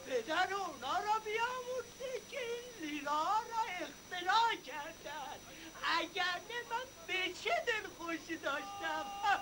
پدر اونا را بیامرزه که این لیلا را اختراع کردن. اگر نه من به چه دلخوشی داشتم.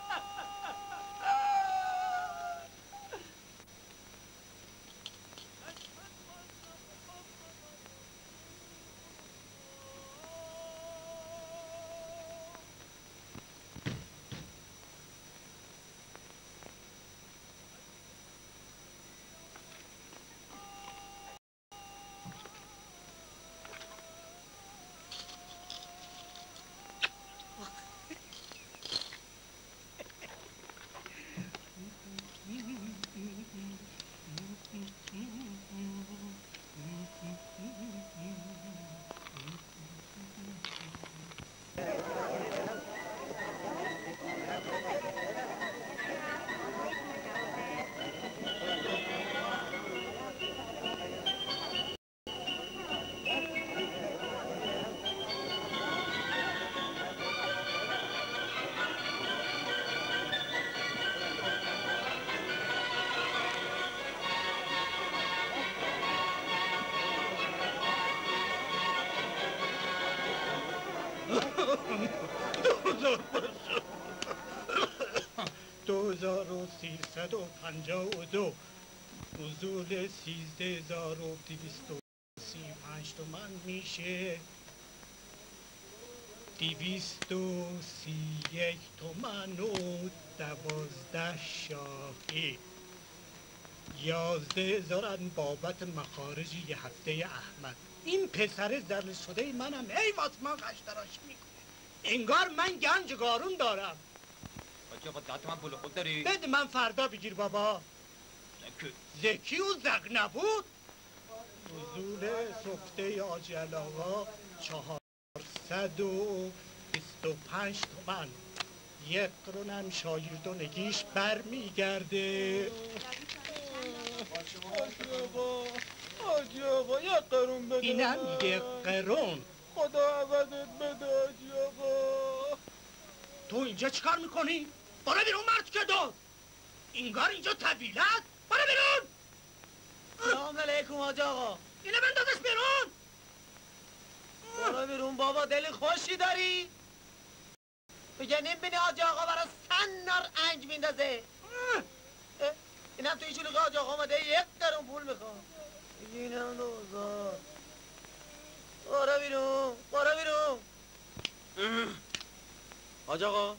$2352 نزول 13235 تومن میشه 231 تومن و 12 شاهی. 11,000 بابت مخارج یه هفته احمد. این پسر زرل شده منم ای واسه قشتراش میکنه. انگار من گنج گارون دارم. حاجی آقا 10 تومن پول خود داری؟ بده من فردا بگیر بابا. زکی و زق نبود. نزول سفته آجل آقا 425 تومن. 1 قرونم شاگردونگیش برمیگرده. حاجی آقا 1 قرون بده. اینم 1 قرون. خدا عوضت بده حاجی آقا. تو اینجا چیکار میکنی؟ برو بیرون مرد که دو. اینگار اینجا طویله است. برو بیرون. سلام علیکم حاج آقا. اینو بندازش بیرون. برو بیرون بابا. دل خوشی داری؟ بگه نمیبینی حاج آقا برای سنار انج میندازه. اینم توی چلوقه حاج آقا آمده 1 قرون پول میخوام. اینم 2000. برو بیرون. برو بیرون. حاج آقا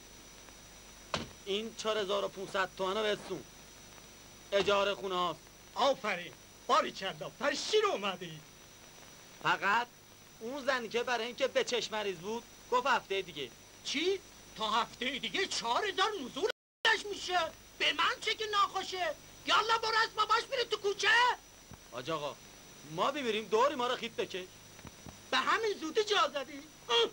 این 4500 تومنو بستون. اجاره خونه هاست. آفرین. باریکلا. پشیر اومدی. فقط اون زنی که برای اینکه به چشم مریض بود گفت هفته دیگه. چی؟ تا هفته دیگه 4000 نزولش میشه. به من چه که ناخوشه. یالا برو از باباش میره تو کوچه. حاج آقا ما بمیریم دوری ما رو خیت بکش. به همین زودی جا زدی.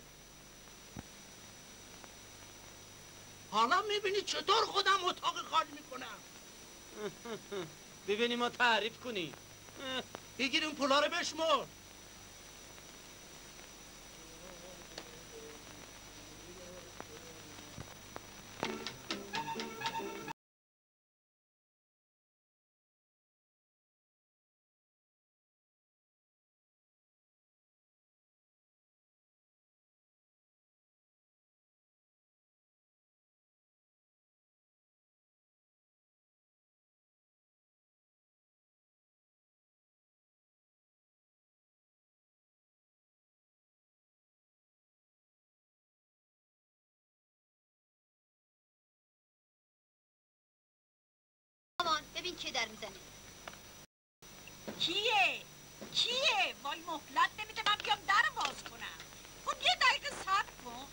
حالا میبینی چطور خودم اتاق خالی میکنم. ببینی ما تعریف کنی. بگیر اون پولا رو بشمر. ببین چه در میزنه. کیه؟ کیه؟ وای مهلت نمیده من بیام در باز کنم. خب 1 دقیقه صبر کن.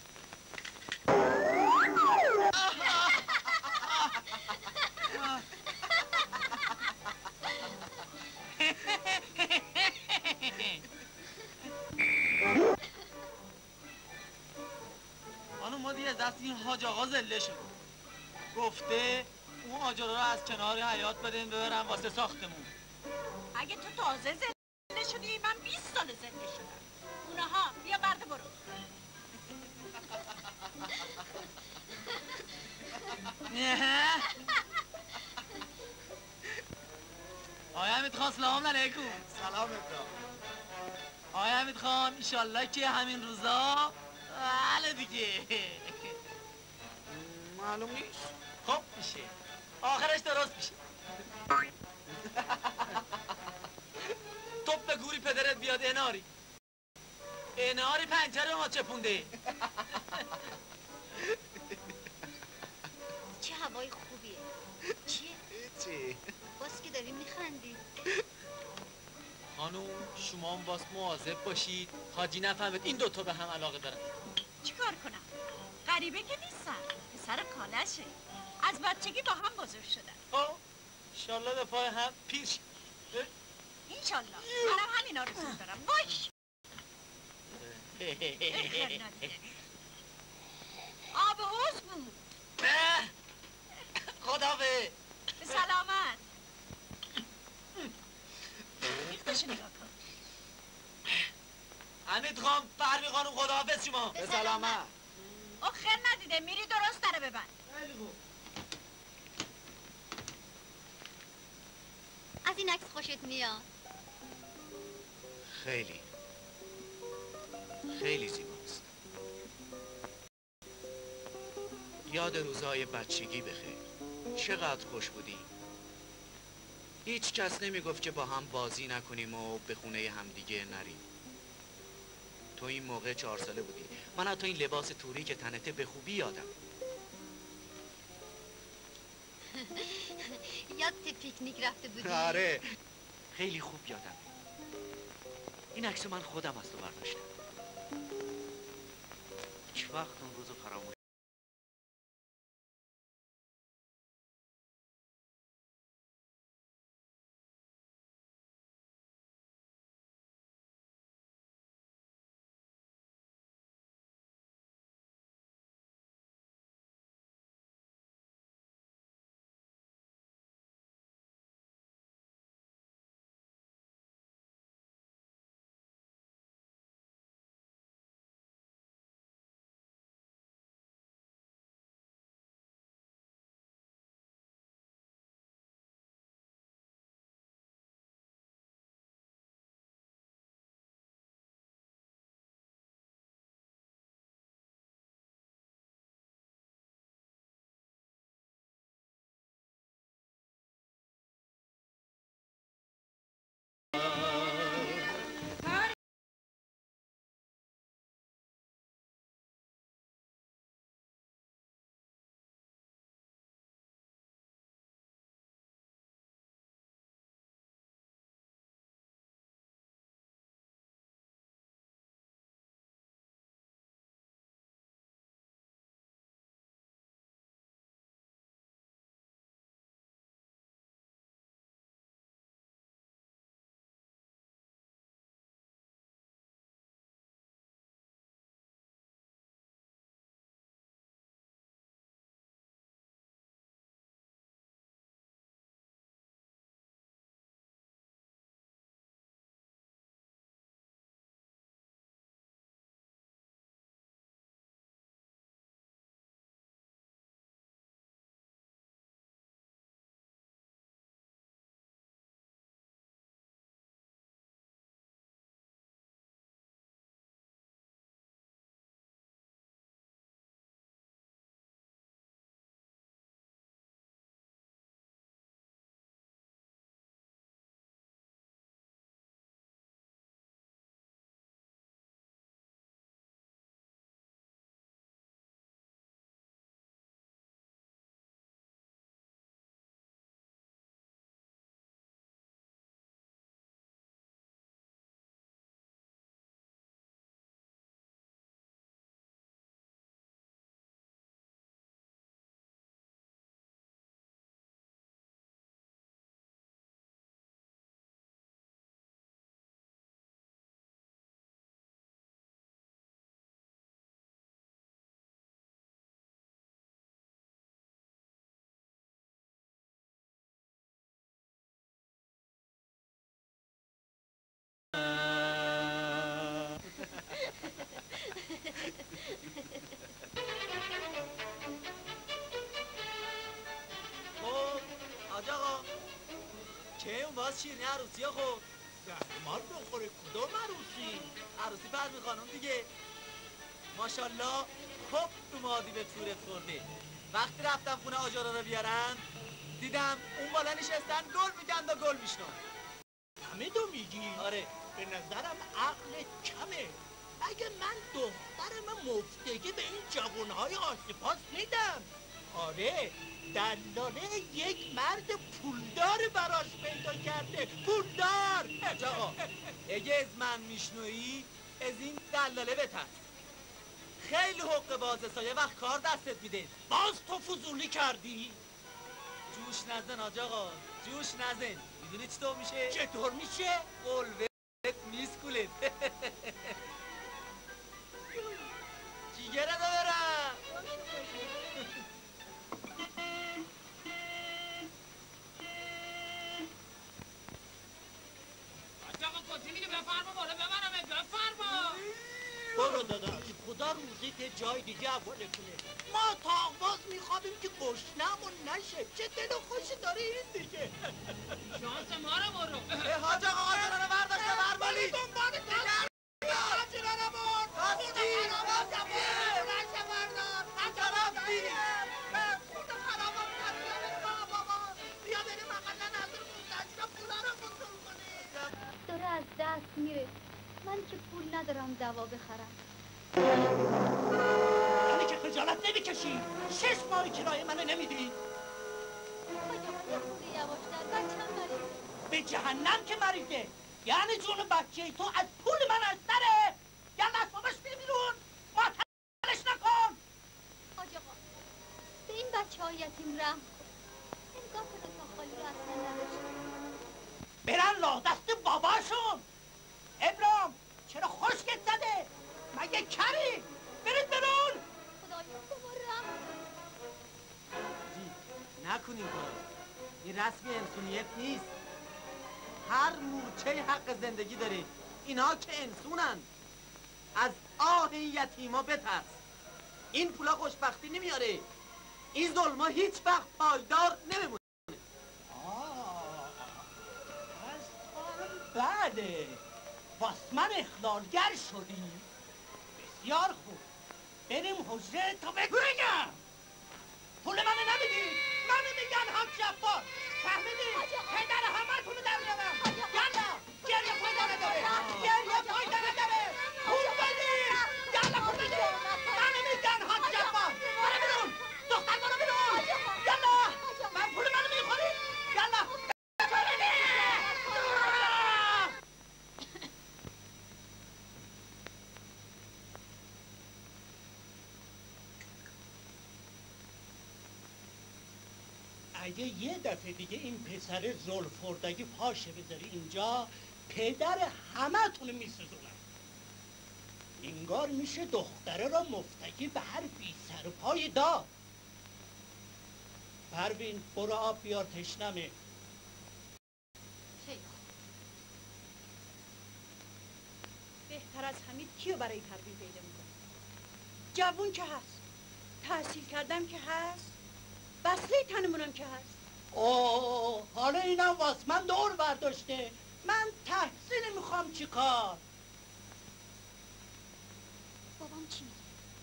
خانم ما دیگه از دست این حاج آقا زله شد. گفته اون آجر رو از کنار حیاط بدین ببرم واسه ساختمون. اگه تو تازه زنده شدی من 20 سال زنده شدم. اونها بیا برده برو. آیا حمید خان سلام علیکم. سلام ابراهیم. آقای حمید خان ایشالله که همین روزا بله دیگه معلوم نیست. خوب میشه آخرش درست میشه. توپ به گوری پدرت بیاد اناری پنجره ما چپونده. چه هوای خوبیه. چیه؟ چی؟ باز که داری میخندی. خانوم شما هم باز مواظب باشید حاجی نفهمید این دوتا به هم علاقه دارن. چیکار کنم؟ غریبه که نیستن، پسر کالشه. از بچگی با هم بزرگ شدن. خب انشالله به پای هم پیر شید. اینشالله منم همین آرزو دارم. باش خیر ندیده. آب حوض بود. خدا به سلامت. ریختشو نگاه کن. حمید خان فرمی خانم خداحافظ شما. به سلامت. او خیر ندیده میری درست داره ببند. از این عکس خوشت میاد؟ خیلی خیلی زیباست. یاد روزهای بچگی بخیر. چقدر خوش بودی. هیچ کس نمیگفت که با هم بازی نکنیم و به خونه همدیگه نریم. تو این موقع 4 ساله بودی. من حتی این لباس توری که تنته به خوبی یادم. یادت پیکنیک رفته بودی؟ آره خیلی خوب یادم. این عکس من خودم از تو برداشتم. هیچ وقت اون روزو فراموش که اون باز شیرینی عروسی ها خود زهرمار بخوره کدوم عروسی؟ عروسی پرمی خانم دیگه. ماشالله خوب تو مادی به تورت خورده. وقتی رفتم خونه آجارا رو بیارن دیدم اون بالا نشستن گل میگن و گل میشنن. همه دو میگی؟ آره. به نظرم عقل کمه. اگه من دخترم مفتگی به این جوانهای آسیپاس میدم. آره دلاله یک مرد پولدار براش پیدا کرده. پولدار. آقا اگه از من میشنویی از این دلاله بترس. خیلی حق بازه سایه وقت کار دستت میده. باز تو فضولی کردی؟ جوش نزن آج آقا، جوش نزن. میدونی چطور میشه؟ چطور میشه؟ قلبت میسکولت. جیگره دا برم. آج آقا کسی میگه بفرما بالا ببرمه بفرما. برو داداش خدا روزیت جای دیگه حواله کنه. ما تا آغاز میخوابیم که گشنمون نشه. چه دل و خوشی داره این دیگه. شانس ما رو برو. حاج آقا آجرا رو برداشته برمالی. دنبال تو آجرا رو برد. راستی داره از دست میره. من که پول ندارم دوا بخرم. یعنی که خجالت نمیکشی؟ 6 ماه کرایه منو نمیدی؟ آقا یه خورده یواشتر بچه‌م مریضه. به جهنم که مریضه. یعنی جون بچه تو از پول من از سره. یعنی از باباش بی بیرون. معطلش نکن. آج آقا به این بچه‌های یتیم رحم کن. انگار که رضا خالی رو اصلا نداشت. برن لا دست باباشون. ابرام چرا خشکت زده؟ مگه کری؟ برید برون. خدایا دوباره رحم کن. نکنین کار. این رسم انسونیت نیست. هر مورچه حق زندگی داره. اینا که انسونن. از آه این یتیما بترس. این پولا خوشبختی نمیاره. این ظلما هیچ وقت پایدار نمیمونه. از بله واس من اخلالگر شدی. بسیار خوب بریم حجره تا بگم. پول منو نمیدی؟ منو میگن حاج جبار. فهمیدی؟ پدر همه تونو در میارم. یالا گریه پایدا نداره. گریه پایدا نداره. پول بدی. یالا پول بدی. منو میگن حاج جبار. برو بیرون. دختر برو بیرون. یالا من پول منو میخوری. یالا اگه یه دفعه دیگه این پسر زلفردگی پاشه بذاری اینجا پدر همه تونو میسوزونم. انگار میشه دختره را مفتکی به هر بی سر و پای داد. پروین برو آب بیار تشنمه. خیلی بهتر از حمید کیو برای پروین پیدا میکنه؟ جوون که هست، تحصیل کردم که هست، بسته تنمونم که هست. اوه حالا اینم واس من دور برداشته. من تحصیل میخوام چی کار؟ بابام چی میگه؟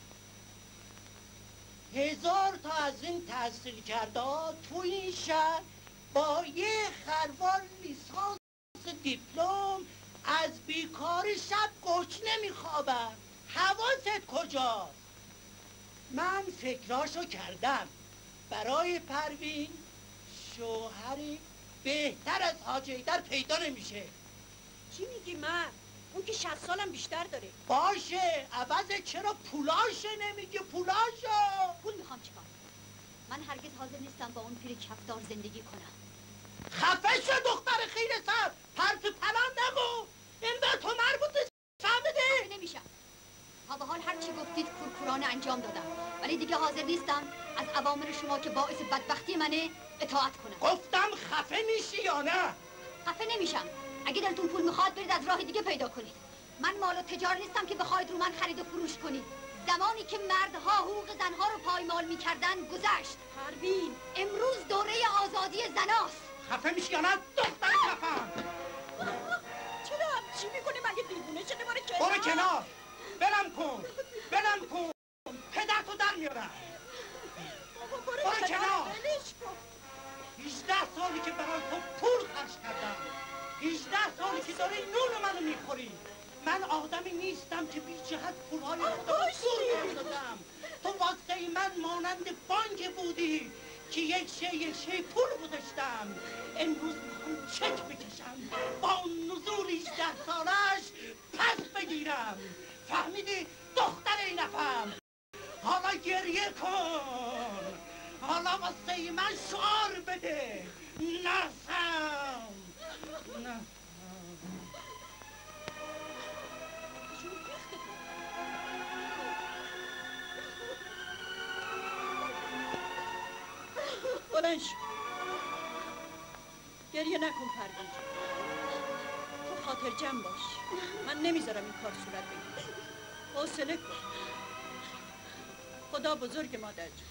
1000 تا از این تحصیل کرده تو این شهر با یه خروار لیسانس دیپلم از بیکار شب گوش نمیخوابم. حواست کجاست؟ من فکراشو کردم. برای پروین شوهری بهتر از حاج حیدر پیدا نمیشه. چی میگی من؟ اون که 60 سالم بیشتر داره. باشه عوض چرا پولاشه نمیگه پولاشو؟ پول میخوام چیکار؟ من هرگز حاضر نیستم با اون پیر کفدار زندگی کنم. خفه شو دختر خیره سر. پرت پلان نگو. این به تو مربوطه. فهمیدی؟ نمیشم. تا به حال هر چی گفتید کورکورانه انجام دادم، ولی دیگه حاضر نیستم از اوامر شما که باعث بدبختی منه اطاعت کنم. گفتم خفه میشی یا نه؟ خفه نمیشم. اگه دلتون پول میخواد برید از راه دیگه پیدا کنید. من مال و تجار نیستم که بخواید رو من خرید و فروش کنید. زمانی که مردها حقوق زنها رو پایمال میکردن گذشت. پروین امروز دوره آزادی زناست. خفه میشی یا نه دختر شده برو کنار برم کن پدرتو در میارم بابا برو کنار ولش کن 18 سالی که برای تو پول خرج کردم 18 سالی که داری نون منو میخوری من آدمی نیستم که بی جهت پولهای خودم دور بردادم تو واسه من مانند بانک بودی که یک شی پول گذاشتم امروز میخوام چک بکشم با نزول 18 سالش پس بگیرم فهمیدی دختر این نفهم حالا گریه کن حالا واسه من شعار بده نرسم بلند شو گریه نکن پروین جان تو خاطر جمع باش من نمیذارم این کار صورت بگیره حوصله کن خدا بزرگ مادر جان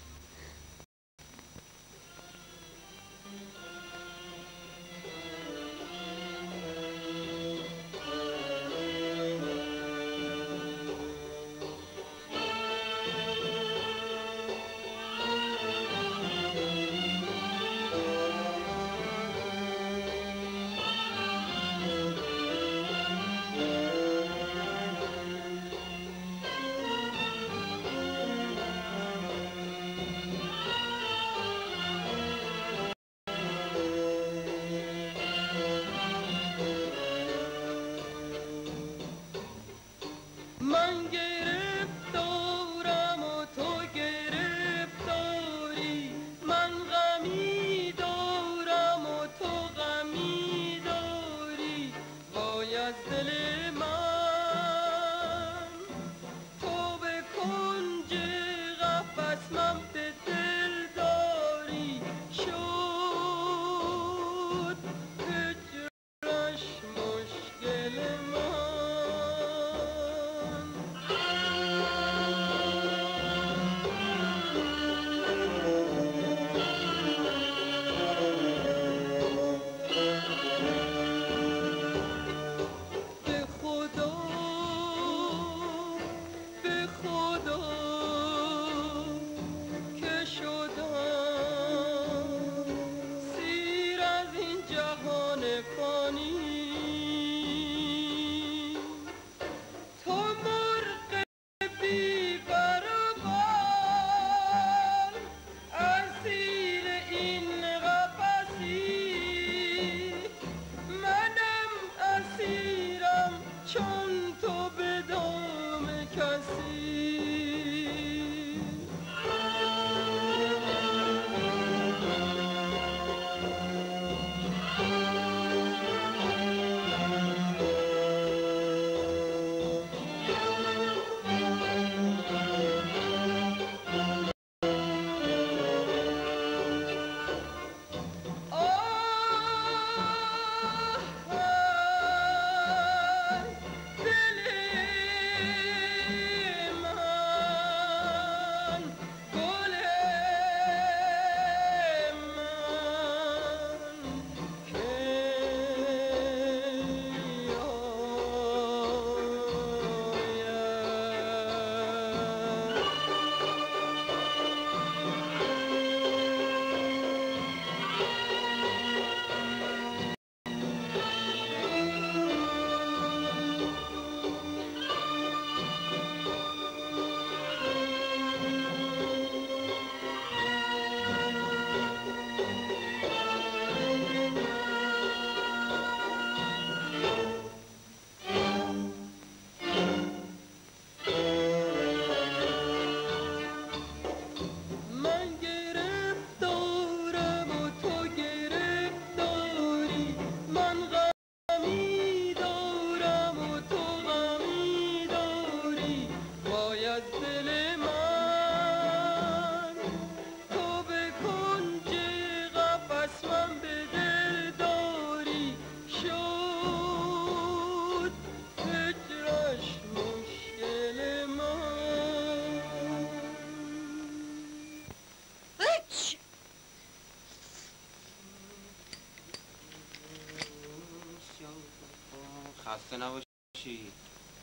خسته نباشی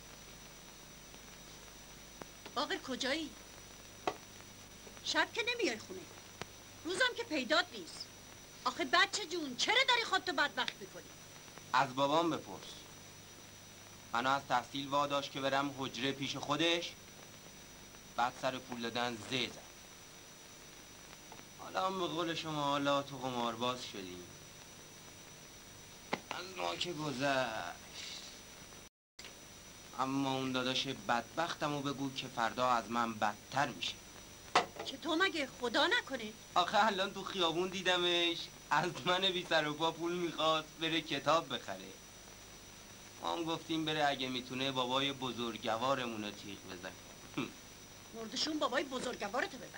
باقر کجایی؟ شب که نمیای خونه، روزم که پیدات نیست. آخه بچه جون چرا داری خودتو بدبخت میکنی؟ از بابام بپرس. منو از تحصیل واداشت که برم حجره پیش خودش، بعد سر پول دادن زد. حالا هم به قول شما حالا تو قمارباز شدیم. از ما که گذشت. اما اون داداش بدبختمو بگو که فردا از من بدتر میشه. که تو مگه خدا نکنه؟ آخه الان تو خیابون دیدمش، از من بی سر و پا پول میخواست بره کتاب بخره. ما هم گفتیم بره اگه میتونه بابای بزرگوارمونو تیغ بزنه. مردشون بابای بزرگوارتو ببره.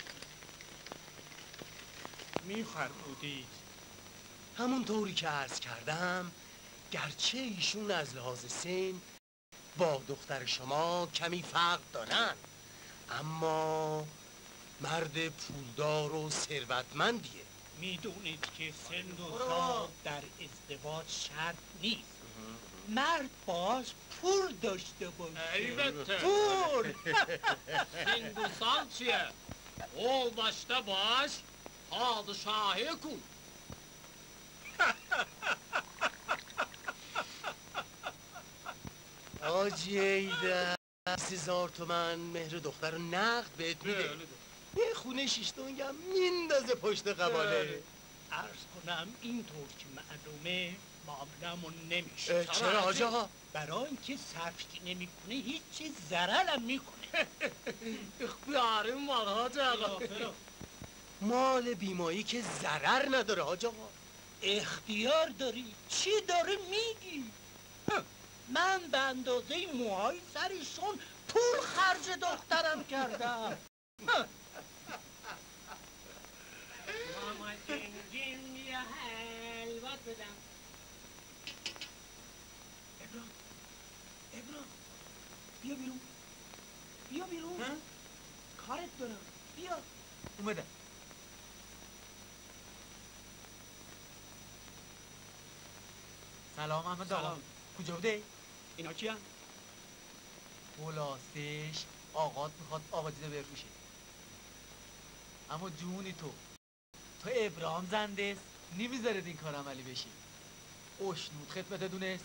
میفرمودید. همون طوری که عرض کردم، گرچه ایشون از لحاظ سن با دختر شما کمی فرق دارن، اما مرد پولدار و ثروتمندیه. میدونید که سن و سال در ازدواج شرط نیست. مرد باش پول داشته باشه. البته. پول. سن و سال چیه؟ پول داشته باش، پادشاهی کن. آجی ایده 30,000 تومن مهر دختر رو نقد بهت میده. یه خونه 6 دنگم میندازه پشت قباله. عرض کنم اینطور که معلومه معاملمون نمیشه. چرا حاج آقا؟ برای اینکه صرفش نمیکنه هیچ چیز ضررم میکنه. اختیاری مال حاج آقا. مال بیمایی که ضرر نداره حاج آقا. اختیار داری؟ چی داره میگی؟ من به اندازه موهای سرشون پول خرج دخترم کردم. ماما جنجین یا حلوات بدم. ابراهیم بیا بیرون. بیا بیرون. کارت دارم. بیا. اومدم. سلام احمد آقا. کجا بوده؟ اینا کیه؟ خلاصش آقات میخواد آقا دیده بفروشه. اما جونی تو ابراهام زنده است نمیذارد این کار عملی بشه. اشنود خدمت دونست.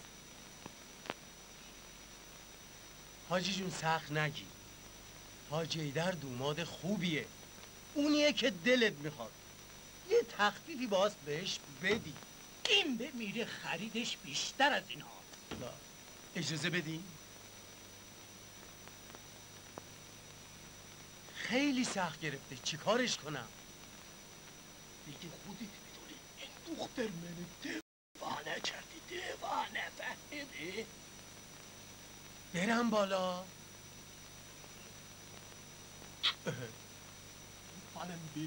حاجی جون سخت نگی. حاجی ایدر دوماد خوبیه. اونیه که دلت میخواد. یه تخفیفی باز بهش بدی. این بمیره خریدش بیشتر از این ها. اجازه بدی؟ خیلی سخت گرفته. چی کارش کنم؟ دیگه خودت میدونی این دختر منو دیوانه کردی. دیوانه فهمیدی؟ برم بالا. منم بیری.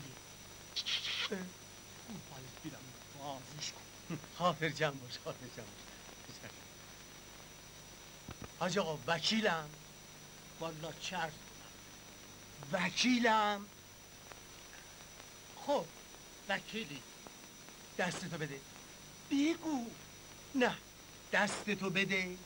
اون بالت بیرم بازش کن. حاضر جمع باش. حاضر جمع باش. حاج آقا وکیلم. والا چرس وکیلم. خب وکیلی دستتو بده. بگو. نه دستتو بده.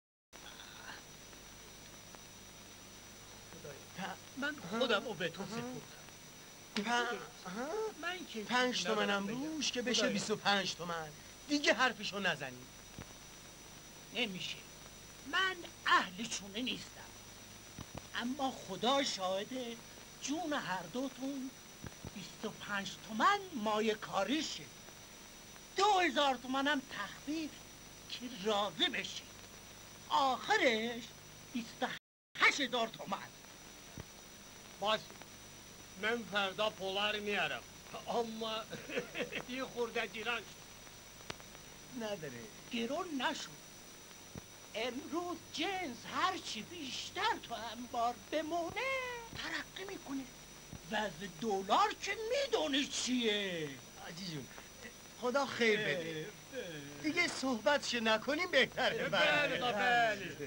من خودم رو به تو سپردم. من که 5 تومنم روش که بشه 25 تومن. دیگه حرفشو نزنی. نمیشه. من اهل چونه نیستم. اما خدا شاهده جون هر دوتون 25 تومن مایه کاریشه. 2000 تومنم تخفیف که راضی بشی. آخرش 28,000 تومن. باش من فردا پولار میارم. اما یه خورده گیران شد. نداره. گرون نشد. امروز جنس هرچی بیشتر تو انبار بمونه ترقی میکنه. وضع دلار که میدونی چیه. حاجی جون خدا خیر بده. دیگه صحبتش نکنیم بهتره. بله.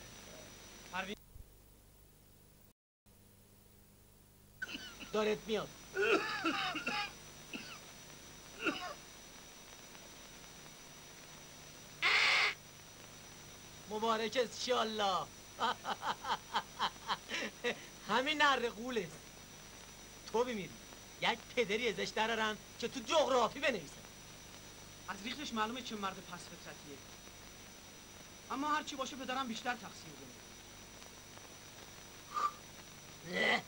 دارت میاد. مبارک انشالله. همین نرقول است. تو بمیری یک پدری ازش درارم که تو جغرافی بنویسه. از ریختش معلومه چه مرد پس فطرتیه. اما هرچی باشه پدرم بیشتر تقصیر داره.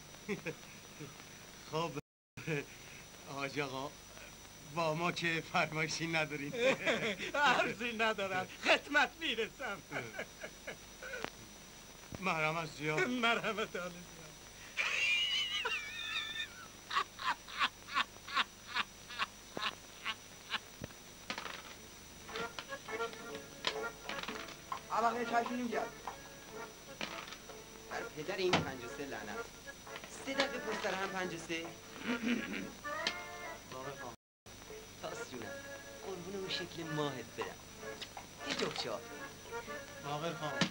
خب حاج آقا با ما که فرمایشی ندارین. عرضی ندارم، خدمت میرسم. مرحمت زیاد. مرحمت آل زیاد. علاقه چشمی میگرد بر پدر این 53 لعنت 3 دقیقه پشت سر هم 53 تاس جونم قربون اون شکل ماهت برم یه جفت آب باقر خان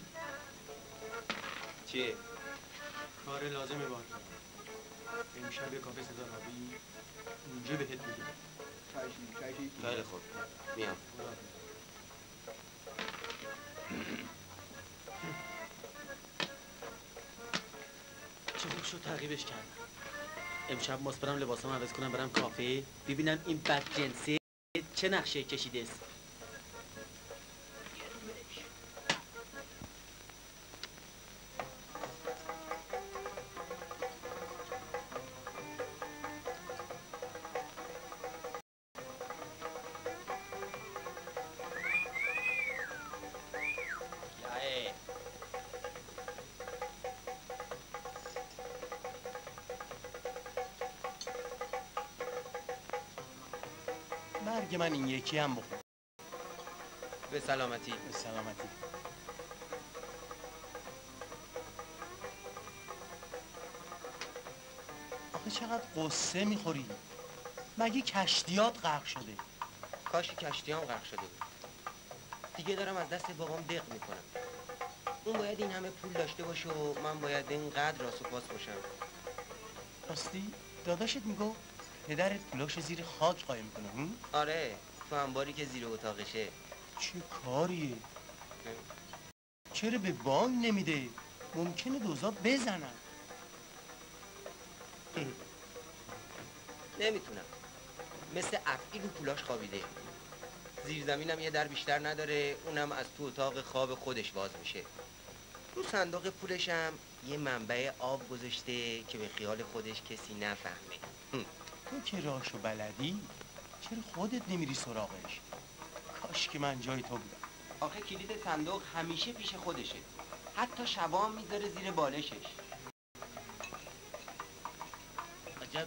چیه؟ کار لازمه باید امشب یه کافه صدا ربی اونجا بهت میگم. خیلی خوب میام. چه خوب شد تعقیبش کردم. امشب ماست برم لباسم عوض کنم برم کافه ببینم این بدجنسه چه نقشه کشیده است. مرگ من این یکی هم بخور. به سلامتی. به سلامتی. آخه چقدر قصه میخوری؟ مگه کشتیات غرق شده؟ کاشی کشتیام غرق شده بود. دیگه دارم از دست بابام دق میکنم. اون باید این همه پول داشته باشه و من باید اینقدر راست و پاس باشم. راستی داداشت میگو پدرت پولاشو زیر خاک قایم کنه؟ آره تو انباری که زیر اتاقشه. چه کاریه؟ چرا به بانک نمیده؟ ممکنه دوزا بزنن. نمیتونم. مثل افعی رو پولاش خوابیده. زیرزمینم یه در بیشتر نداره، اونم از تو اتاق خواب خودش باز میشه. رو صندوق پولشم یه منبع آب گذاشته که به خیال خودش کسی نفهمه. تو که راشو بلدی چرا خودت نمیری سراغش؟ کاش که من جای تو بودم. آخه کلید صندوق همیشه پیش خودشه، حتی شبام میذاره زیر بالشش. عجب.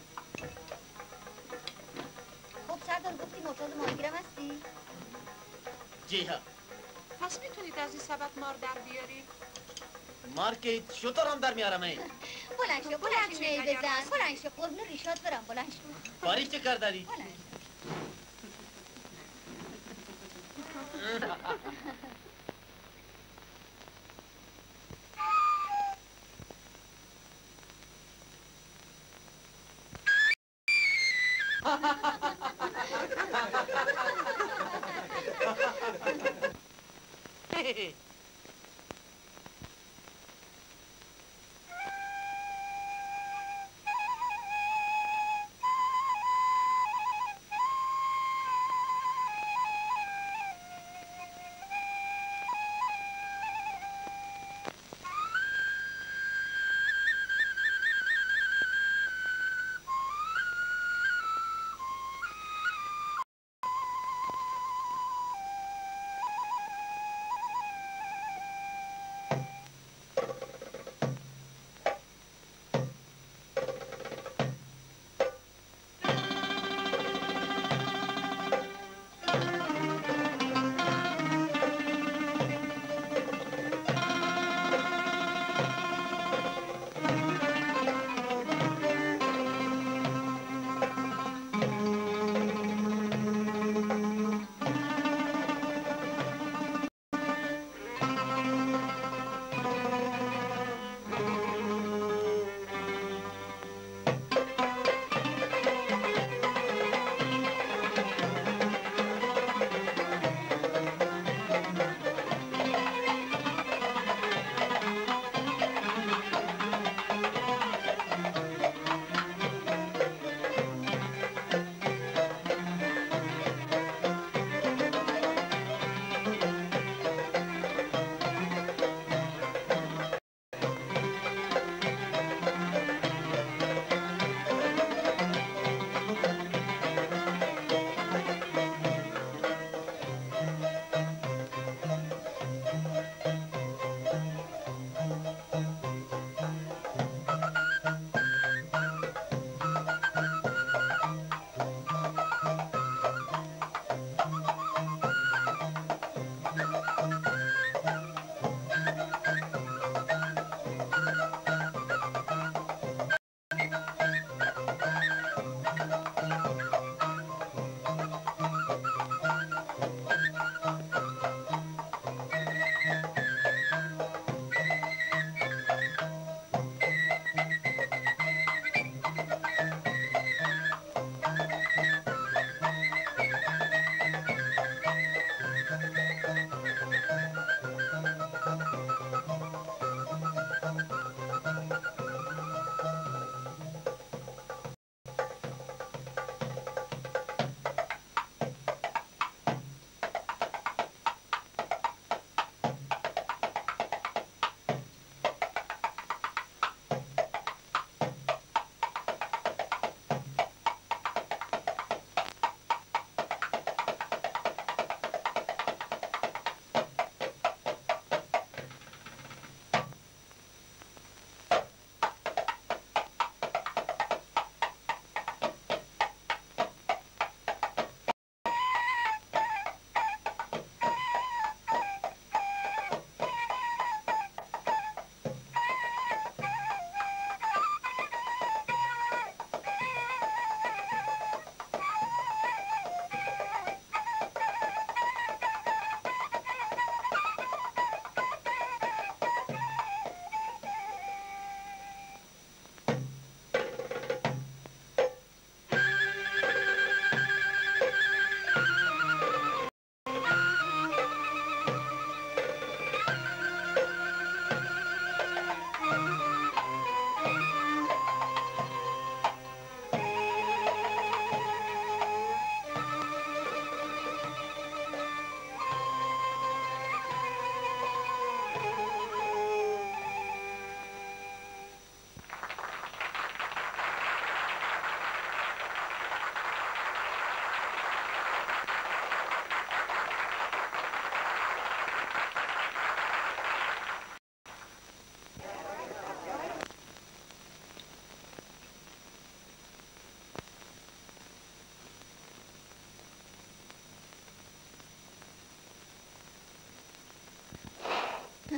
خب سردار گفتی مرتضی ماهیگیرم هستی؟ جی ها. پس میتونید از این سبد مار در بیاری؟ مارکت شطورم در میارم این. بلند شو نی بزن. بلند شو قربون ریشات برم. بلند شو. کاری چه کردی؟ بلند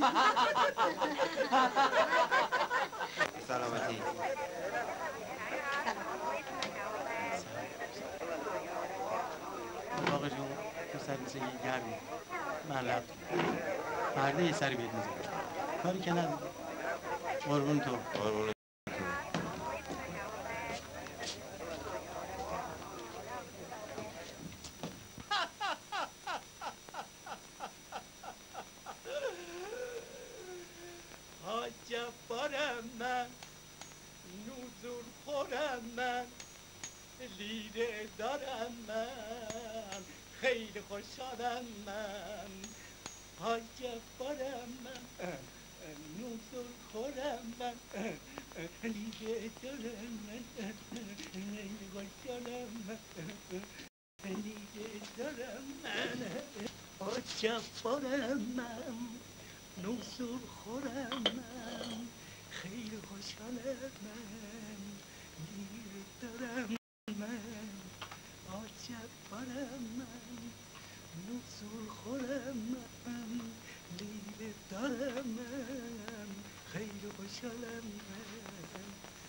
سلامتی. آقا جون تو سر مثل یه گرمی من رفت فردا یه سری بهت میزنم کاری که نداری قربون تو قربون حاج جبارم من نوزور خورم من لیره دارم من خیلی خوشحالم من حاج جبارم من نوزور خورم من لیره دارم من خیلی خوشحالم من لیره دارم من حاج جبارم من نوزور خورم من خیلی خوشحالم من لیره دارم من عجب بارم من نوزور خورم من لیره دارم من خیلی خوشحالم من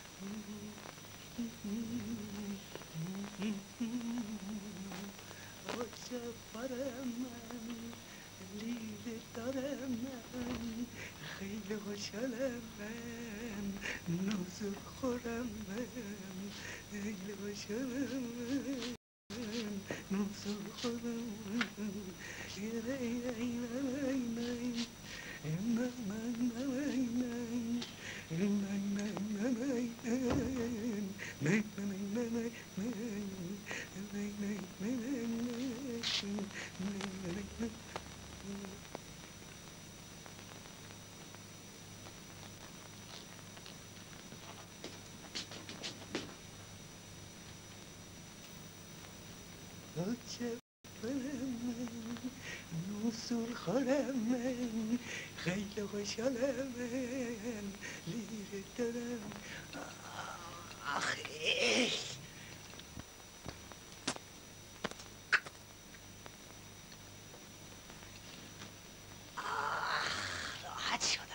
عجب بارم من لیله دارم من خیلی خوشحالم من نوزور خورم من خیلی خوشحالم من نوزور خورم نوزور خورم من خیلی خوشحالم من لیره دارم آخه راحت شدم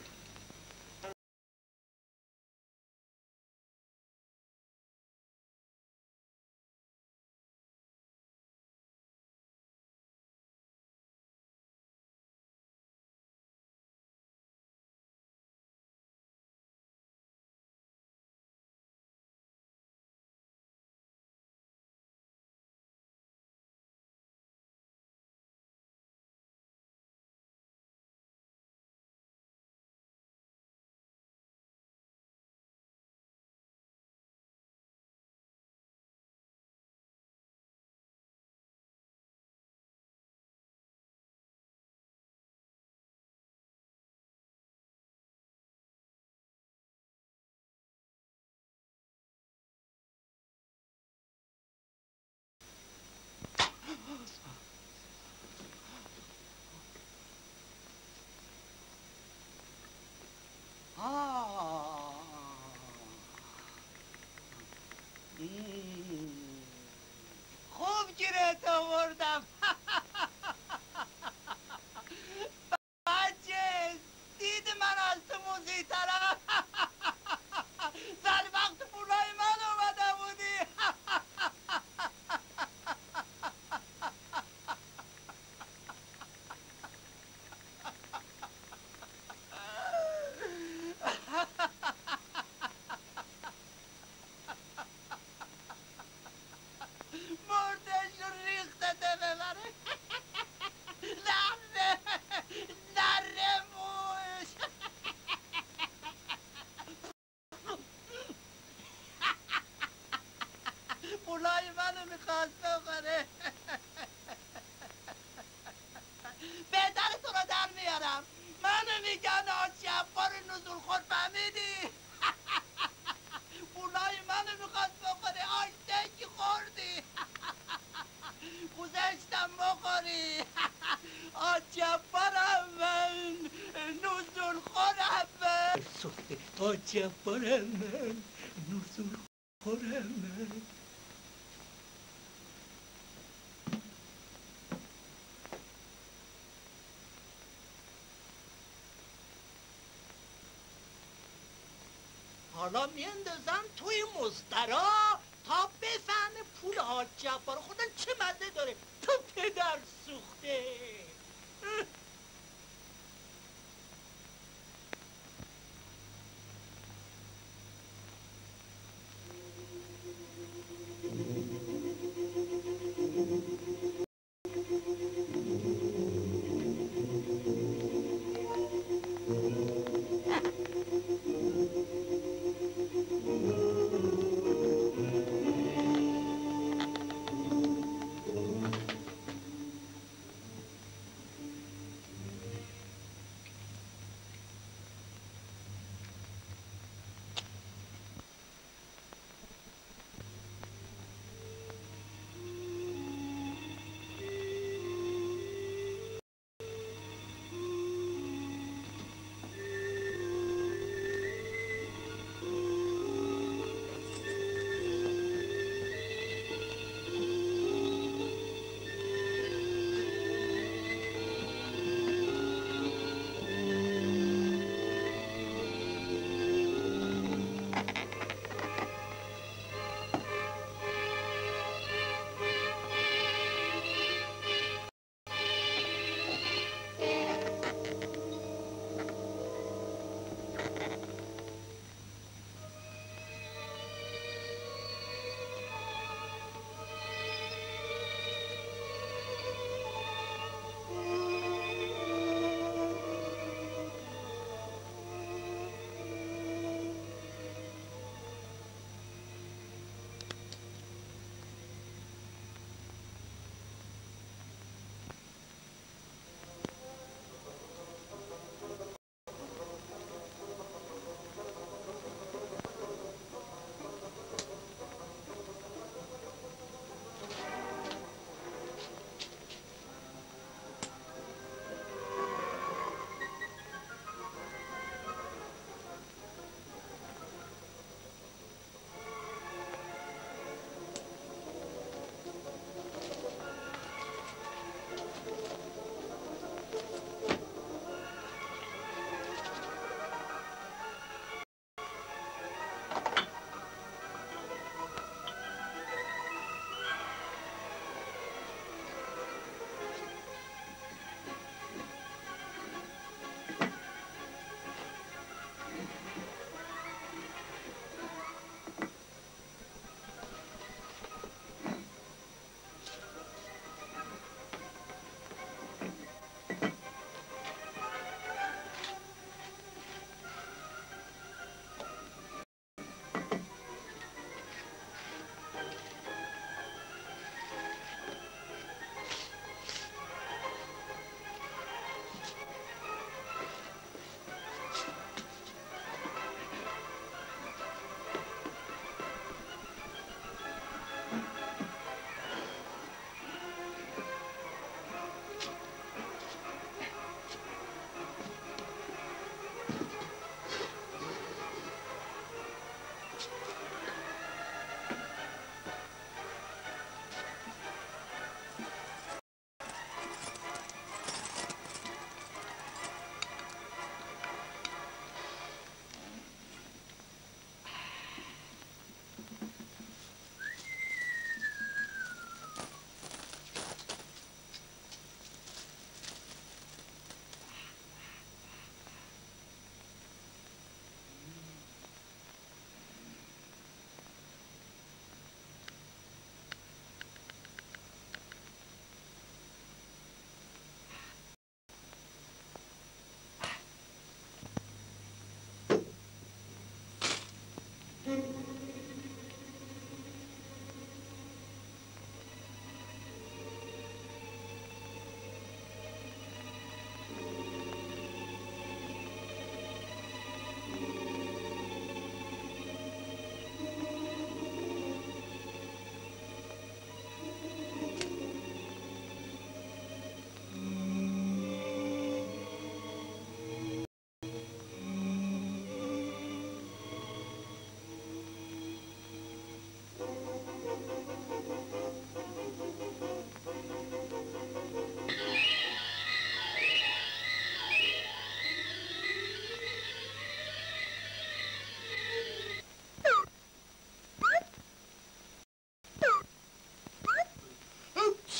خوب گیرت آوردم بچه دید من از تو موزی طرف سر وقت پولای من اومده بودی مردش رو ریختته ببره نره موش پولای منو میخواست بخوره بهتره تو رو در میارم منو میگن آجبار نزول خود فهمیدی پولای منو میخواست بخوره آشتکی خوردی گذشتم بخوری آجبارم من نزول خورم من آجبارم من نزول خورم من حالا میندازم توی مسترا تا بفهمه پول حاج جبار خودن چه مزه داره. تو پدر سوخته.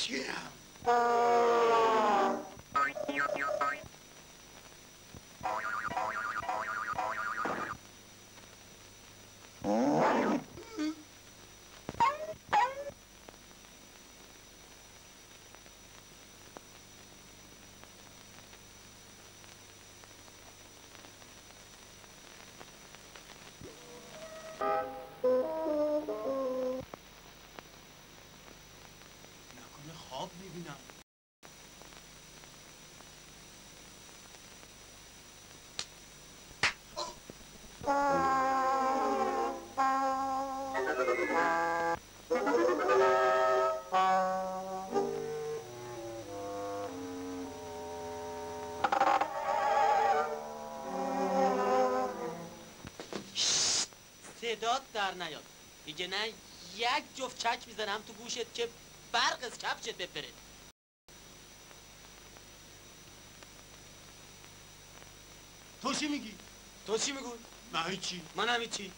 کیم؟ نکنه خواب میبینم. صدات در نیاد دیگه، نه یک جفت چک میزنم تو گوشت که برق از کفشت بپره. تو چی میگی؟ تو چی میگوی؟ من هیچی. من هم هیچی.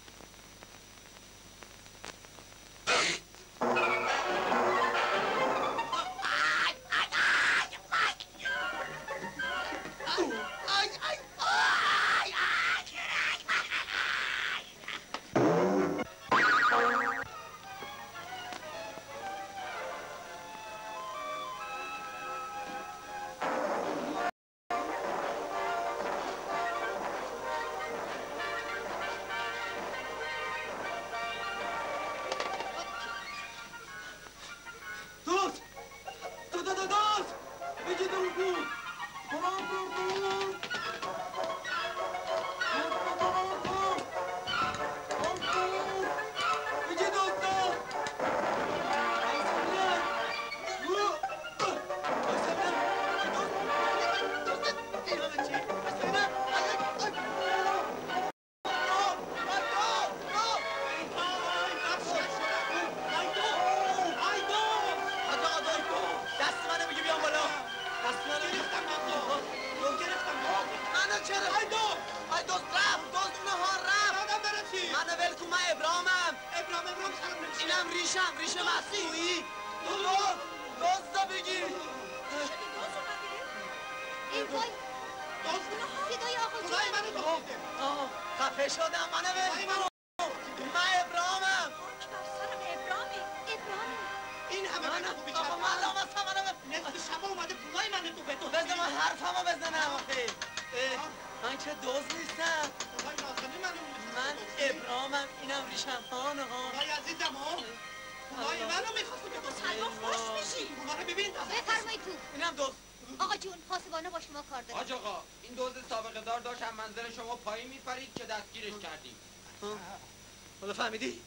حالا فهمیدی؟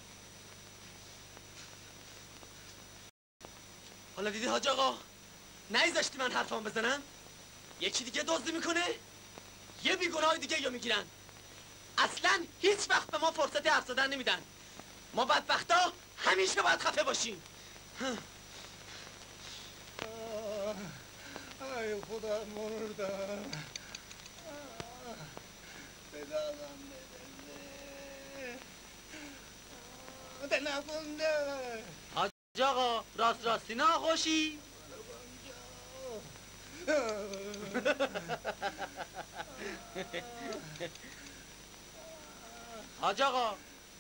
حالا دیدی حاج آقا؟ نیذاشتی من حرفام بزنم؟ یکی دیگه دزدی میکنه، یه بیگناه دیگه یا میگیرن. اصلا هیچ وقت به ما فرصت حرف زدن نمیدن. ما بدبختا همیشه باید خفه باشیم. ای خدا مردم. بدادم بده نکنده. حاج آقا راستی ناخوشی؟ حاج آقا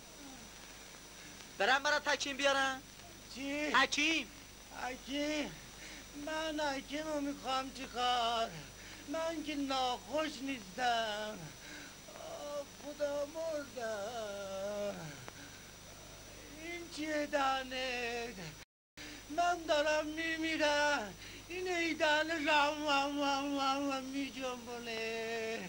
برم برات حکیم بیارم؟ چی؟ حکیم. حکیم؟ من حکیم رو میخوام چیکار؟ من که ناخوش نیستم. خدا مردم. این چیه دهنت؟ من دارم میمیرم. این ای دهنش هم میجنبونه.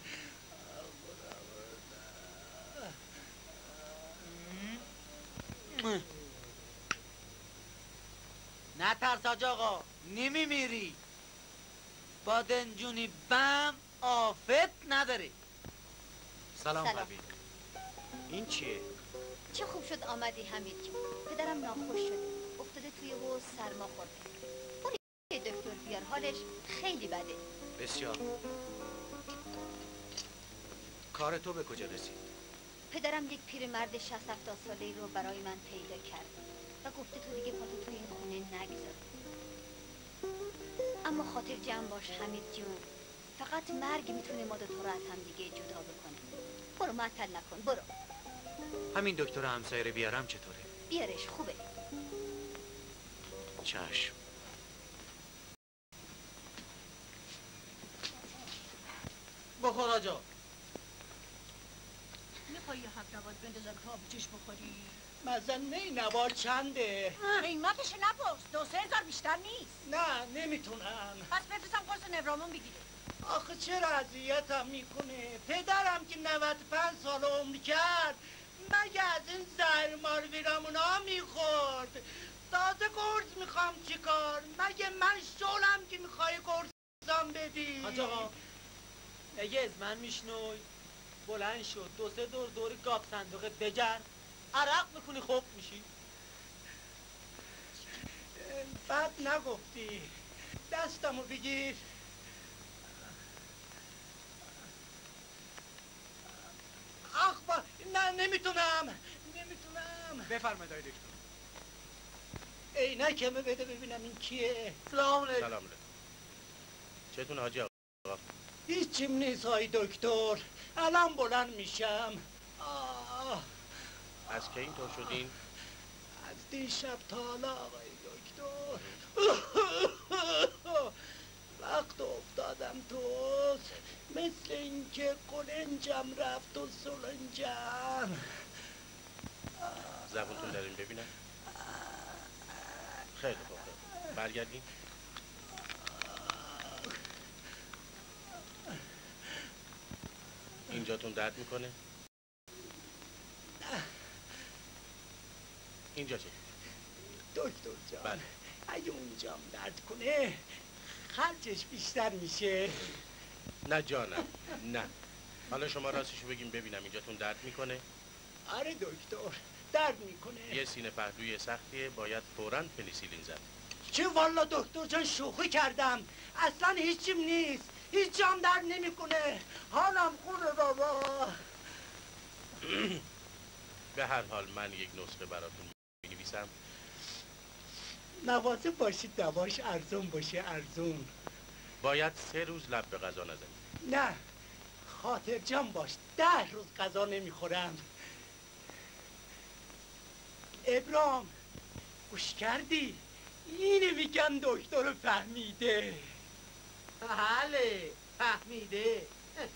نه ترس حاج آقا، نمیمیری. با دنجونی بم آفت نداره. سلام سلام. حبیب. این چیه؟ چه خوب شد آمدی حمید جون. پدرم ناخوش شده، افتاده توی حوض سرما خورده. برو یه دکتر بیار، حالش خیلی بده. بسیار. کار تو به کجا رسید؟ پدرم یک پیرمرد 60-70 ساله‌ای رو برای من پیدا کرد و گفته تو دیگه پاتو توی این خونه نگذار. اما خاطر جمع باش حمید جون، فقط مرگ میتونه ما دوتا رو از هم دیگه جدا بکنه. برو معطل نکن، برو. همین دکتر همسایه رو بیارم چطوره؟ بیارش، خوبه. چشم. بخور آجا. میخوایی یه حق نبات بندازم تا آبجوش بخوری؟ مزنه نوار چنده؟ قیمتش نپرس، 2-3 هزار بیشتر نیست. نه نمیتونم. پس بفرستم قرص نورامون بگیره. آخه چرا اذیتم میکنه؟ پدرم که 95 سال عمر کرد مگه از این زهرمار ویرامونا میخورد؟ تازه قرص میخوام چیکار؟ مگه من شغلم که میخوای قرصم بدی؟ حاج آقا اگه از من میشنوی بلند شد 2-3 دور دور گاب صندوقت بگرد، عرق میکنی خوب میشی. بد نگفتی، دستمو بگیر. آخ نه نمیتونم. بفرمایید آقای دکتر. عینکمو بده ببینم این کیه. سلام علیکم. سلام علیکم. چتون حاجی آقا؟ هیچیم نیست های دکتر، الان بلند میشم. از کی اینطور شدین؟ از دیشب تا حالا آقای دکتر. وقت افتادم توست، مثل اینکه قلنجم رفت و سلنجم. زبونتون داریم ببینم. خیلی خوب. برگردین. اینجاتون درد میکنه؟ اینجا چه؟ دکتر جان بله. اگه اونجام درد کنه خرجش بیشتر میشه. نه جانم نه. حالا شما راستشو بگیم ببینم اینجاتون درد میکنه؟ آره دکتر درد میکنه. یه سینه پهلوی سختیه، باید فوراً پنیسیلین زد. چه والا دکتر جان شوخی کردم، اصلا هیچیم نیست، هیچ جام درد نمیکنه، حالم خوبه بابا. به هر حال من یک نسخه براتون می‌نویسم. مواظب باشید دواش ارزون باشه، ارزون. باید 3 روز لب به غذا نزنید. نه خاطر جان باش، 10 روز غذا نمیخورم. ابرام گوش کردی؟ اینه میگن دکتر فهمیده. بله فهمیده.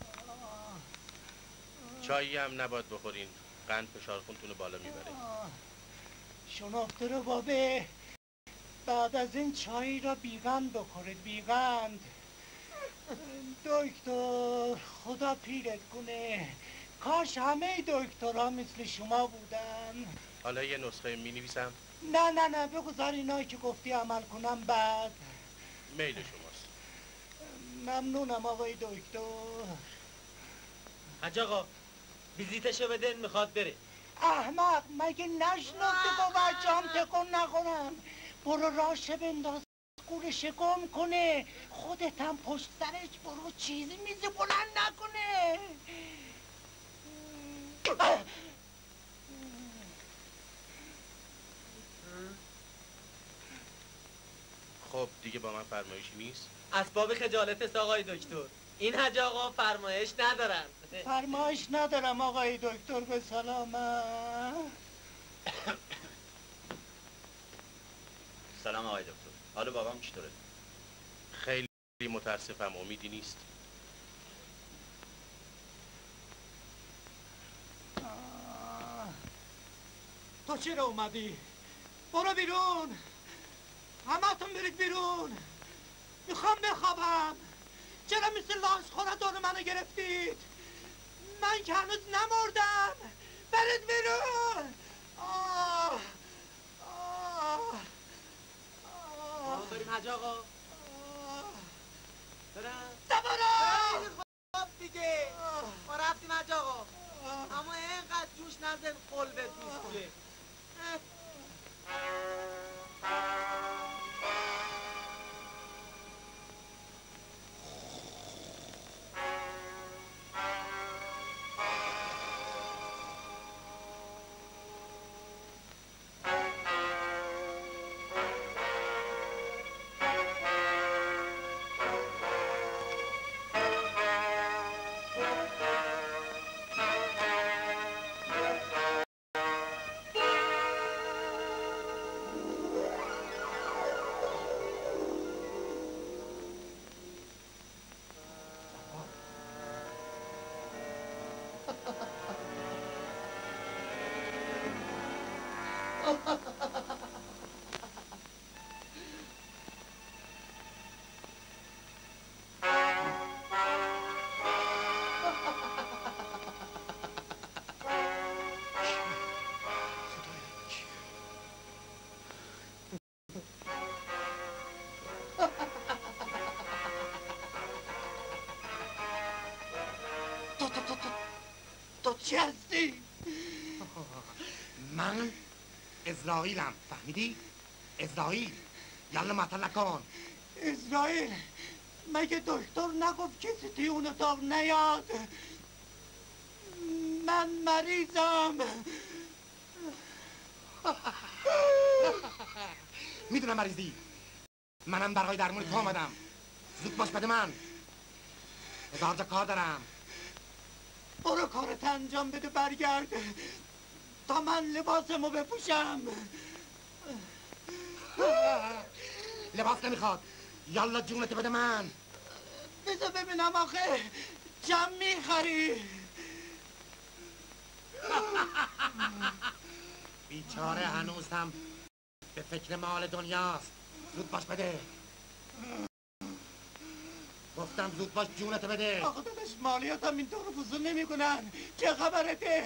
چایی هم نباید بخورین، قند فشار خونتون رو بالا میبره. شناخته رو بابه، بعد از این چایی را بیقند بخورید، بیقند. دکتر خدا پیرت کنه، کاش همه دکترها مثل شما بودن. حالا یه نسخه می‌نویسم. نه بگذار اینایی که گفتی عمل کنم بعد. میل شماست. ممنونم آقای دکتر. حاج آقا ویزیتشو بده، میخواد بره. احمق مگه نشناخته با بچه‌ام تکون نخورم؟ برو راشه بنداز گورش گم کنه، خودت هم پشت سرش برو، چیزی میزی بلند نکنه. خب دیگه با من فرمایشی نیست؟ اسباب خجالت است آقای دکتر، این حاج آقا فرمایش ندارن. فرمایش ندارم آقای دکتر، به سلامت. سلام آقای دکتر، حال بابام چطوره؟ خیلی متاسفم، امیدی نیست. تو چرا اومدی؟ برو بیرون، همه‌تون برید بیرون، میخوام بخوابم. چرا مثل لانس خورا دور منو گرفتید؟ من که هنوز نمردم، برید بیرون. بریم حاج آقا. برم. برو. خب دیگه ما رفتیم حاج آقا، اما اینقدر جوش نزن قلبت میسوزه. چی هستی؟ من اسرائیلم، فهمیدی؟ اسرائیل. یالا مطل نکن. اسرائیل مگه دکتر نگفت کسی توی اون اتاق نیاد؟ من مریضم. میدونم مریضی. منم برای درمون تو آمدم. زود باش بده من. هزار جا کار دارم. برو کارت انجام بده برگرد تا من لباسمو بپوشم. لباس نمیخواد. یالا جونت بده من. بذار ببینم آخه چم میخری. بیچاره هنوز هم به فکر مال دنیاست. زود باش بده. گفتم زود باش جونت بده. آخه داداش مالیاتم اینطور فضول نمیکنن. چه خبرته؟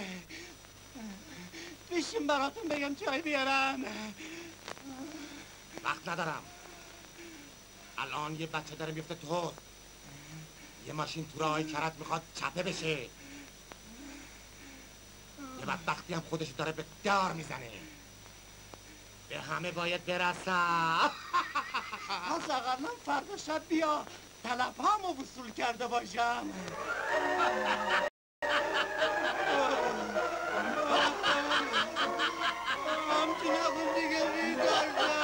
بشین براتون بگم چای بیارم. وقت ندارم. الان یه بچه داره میفته تو حوض. یه ماشین تو راه کرت میخواد چپه بشه. یه بدبختی هم خودش داره به دار میزنه. به همه باید برسم. پس اقلا فردا شب بیا طلب همو وصول کرده باشم. همچی نخون دیگه میدارم.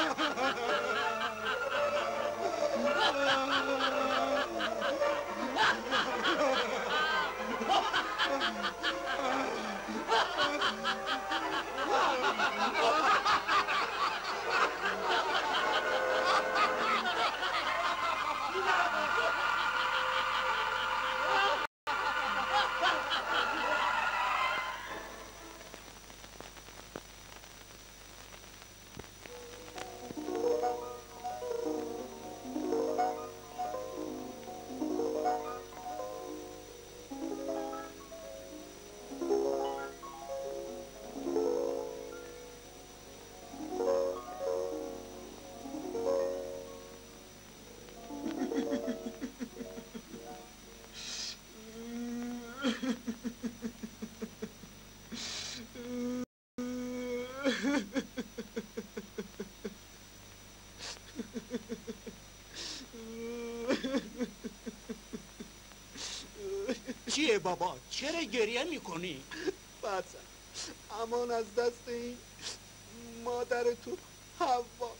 چیه بابا؟ چرا گریه میکنی؟ بچه امان از دست این مادر تو حوا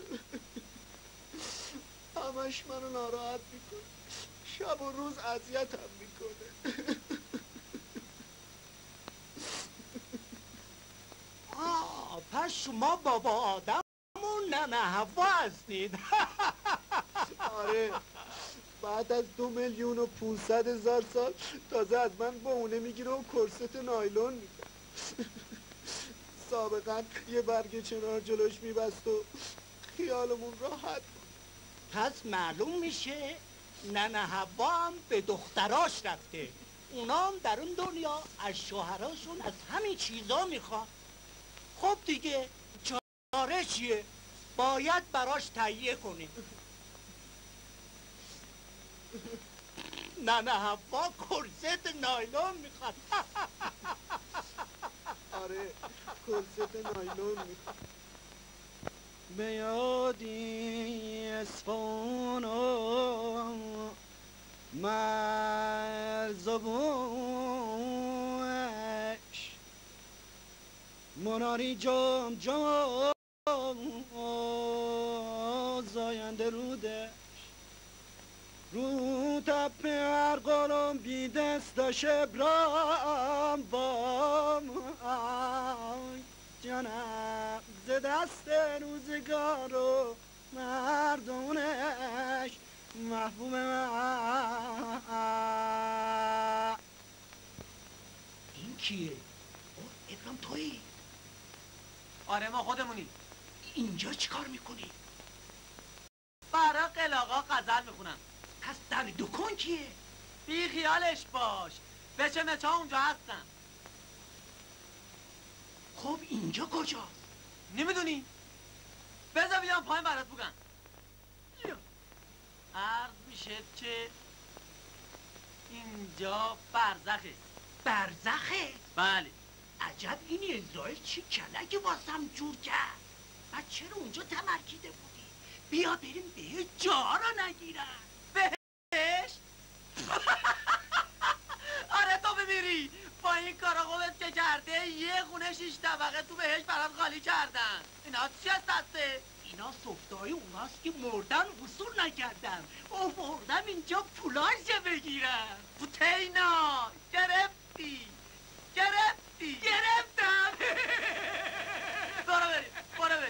همش منو ناراحت میکنه. شب و روز اذیتم میکنه. پس شما بابا آدمون نه حوا هستید. آره بعد از 2,500,000 سال تازه از من بهونه میگیره و کرست نایلون میده. سابقا یه برگ چنار جلوش میبست و خیالمون راحت بود. پس معلوم میشه ننه حوا هم به دختراش رفته. اونا هم در اون دنیا از شوهراشون از همین چیزا میخوان. خب دیگه چاره چیه؟ باید براش تهیه کنیم. ننه حوا کرست نایلون میخواد. آره کرست نایلون میخواد. به یادی اسفانو مرزبونش مناری جام جام زاینده رودش رو تپه ارقالم بی دست شبرام بام جانم ز دست روزگار و مردونش محبوب من. این کیه؟ ابرام تویی؟ آره ما خودمونی. اینجا چیکار میکنی؟ برا قلاقا غزل میخونم. پس در دکان کیه؟ بی خیالش باش. بچه مچه اونجا هستن. خب اینجا کجاست؟ نمیدونی؟ بذار بیام پایین برات بگم. عرض میشه که اینجا برزخه. برزخه؟ بله. عجب این اسرائیل چی کلک واسم جور کرد. و چرا اونجا تمرکیده بودی؟ بیا بریم به جا رو نگیرن. بهشت؟ آره تو بمیری با این کارا خودت که کرده یه خونه 6 طبقه تو بهشت برات خالی کردن. اینا چی هسته؟ اینا سفتای اوناست که مردن وصول نکردم. آوردم اینجا پولاش بگیرم. پوتینا گرفتی گرفتم. برو بریم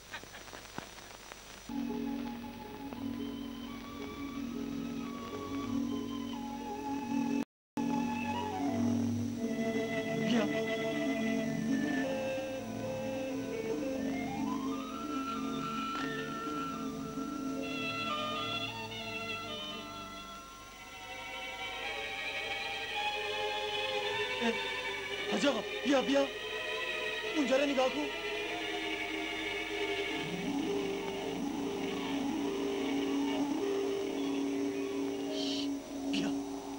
حاج آقا بیا اونجا رو نگاه کن. بیا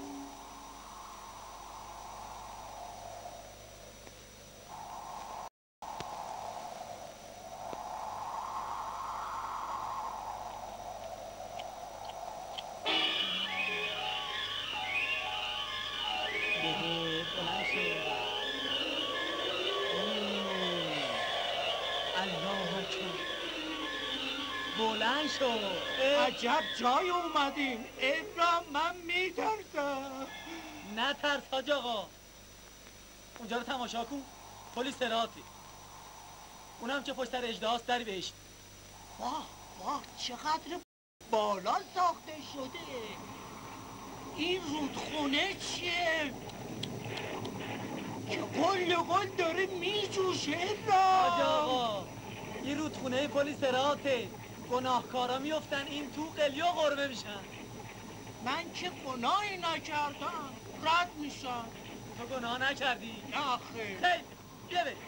بلند شو. عجب جای اومدیم. ابراهیم من میترسم. نه ترس حاج آقا. اونجا رو تماشا کن. پلیس سراتی اونم که پشت سر اژدهاست دری بهشت. واه چقدر بالا ساخته شده. این رودخونه چیه؟ که قل داره میجوشه. حاج آقا این رودخونه پلیس سراته. گناهکارا میفتن این تو قلیه و قربه میشن. من که گناهی نکردم. رد میشن. تو گناه نکردی؟ نه آخه. خیلی بیا بریم.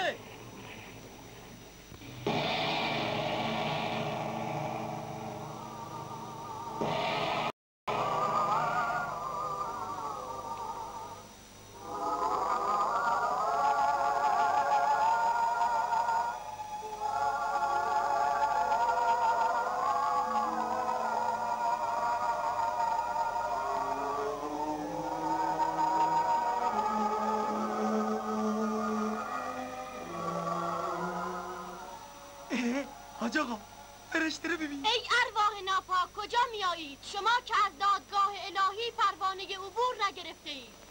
حاج آقا فرشته رو ببین. ای ارواح ناپاک کجا میایید؟ شما که از دادگاه الهی پروانه عبور نگرفته اید.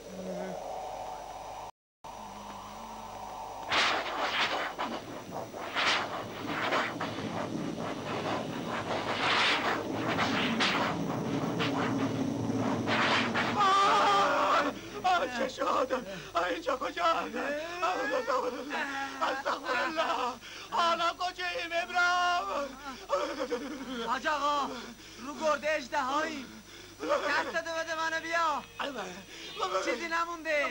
چه شد؟ اینجا کجا؟ استغفرالله. حالا کجاییم ابراهیم؟ حاج آقا رو گرده اژدهایی. دستتو بده منو بیا. چیزی نمونده.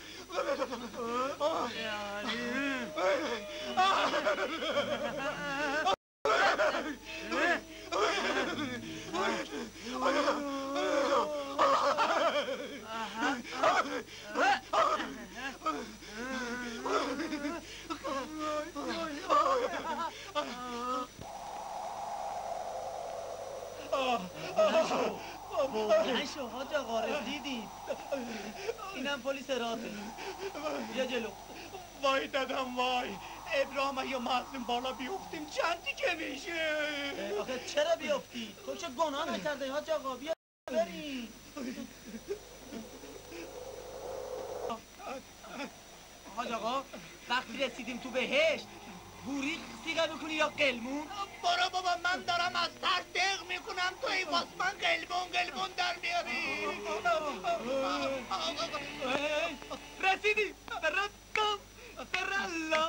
بلند شو حاج آقا رسیدیم. اینم پلیس راته. بیا جلو. وای دادم وای. ابراهیم یا ما از این بالا بیفتیم چندی که میشه؟ آخه چرا بیفتی؟ تو چه گناه نکرده حاج آقا. بیا بریم. حاج آقا وقتی رسیدیم تو بهشت گوری سیغه میکنی یا قلمون؟ برو بابا من دارم از ترس دق میکنم تو ای واس من قلمون در میاری. رسیدیم. درالله درالله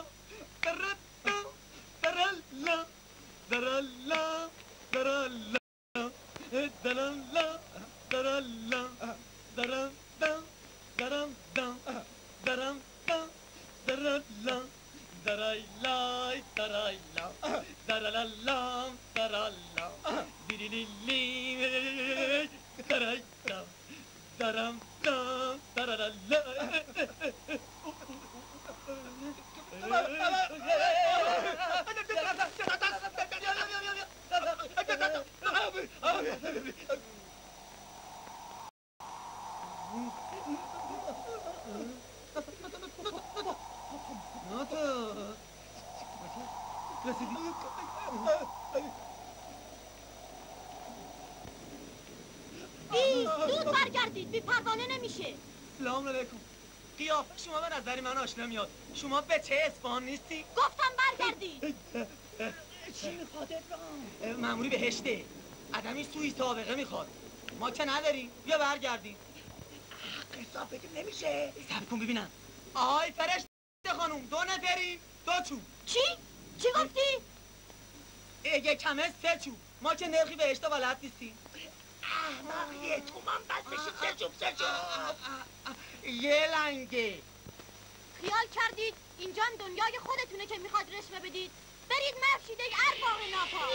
درالله درالله درالله درالله درالله درالله درالله درالله درالله درالله درالله درالله درالله دیریلی درالله درالله زود برگردید، بی پروانه نمیشه. سلام علیکم. قیافه شما به نظر من آشنا میاد. شما به چه اصفهان نیستی؟ گفتم برگردید. چی میخواد ابراهیم؟ مأموری بهشته. آدمی سوی سابقه میخواد. ما که نداریم. بیا برگردیم. حساب بگیم نمیشه. صبر کن ببینم. آهای فرشته خانوم، 2 نفریم، 2 چوب. چی؟ چی گفتی؟ اگه کمه 3 چوب. ما که نرخی بهشته بلد نیستیم. احمق 1 تومن بس بشه 3 چوب 3 چوب. یه لنگه. خیال کردید اینجا دنیای خودتونه که میخواد رشوه بدید؟ برید مفشید ای ارباب ناپاک.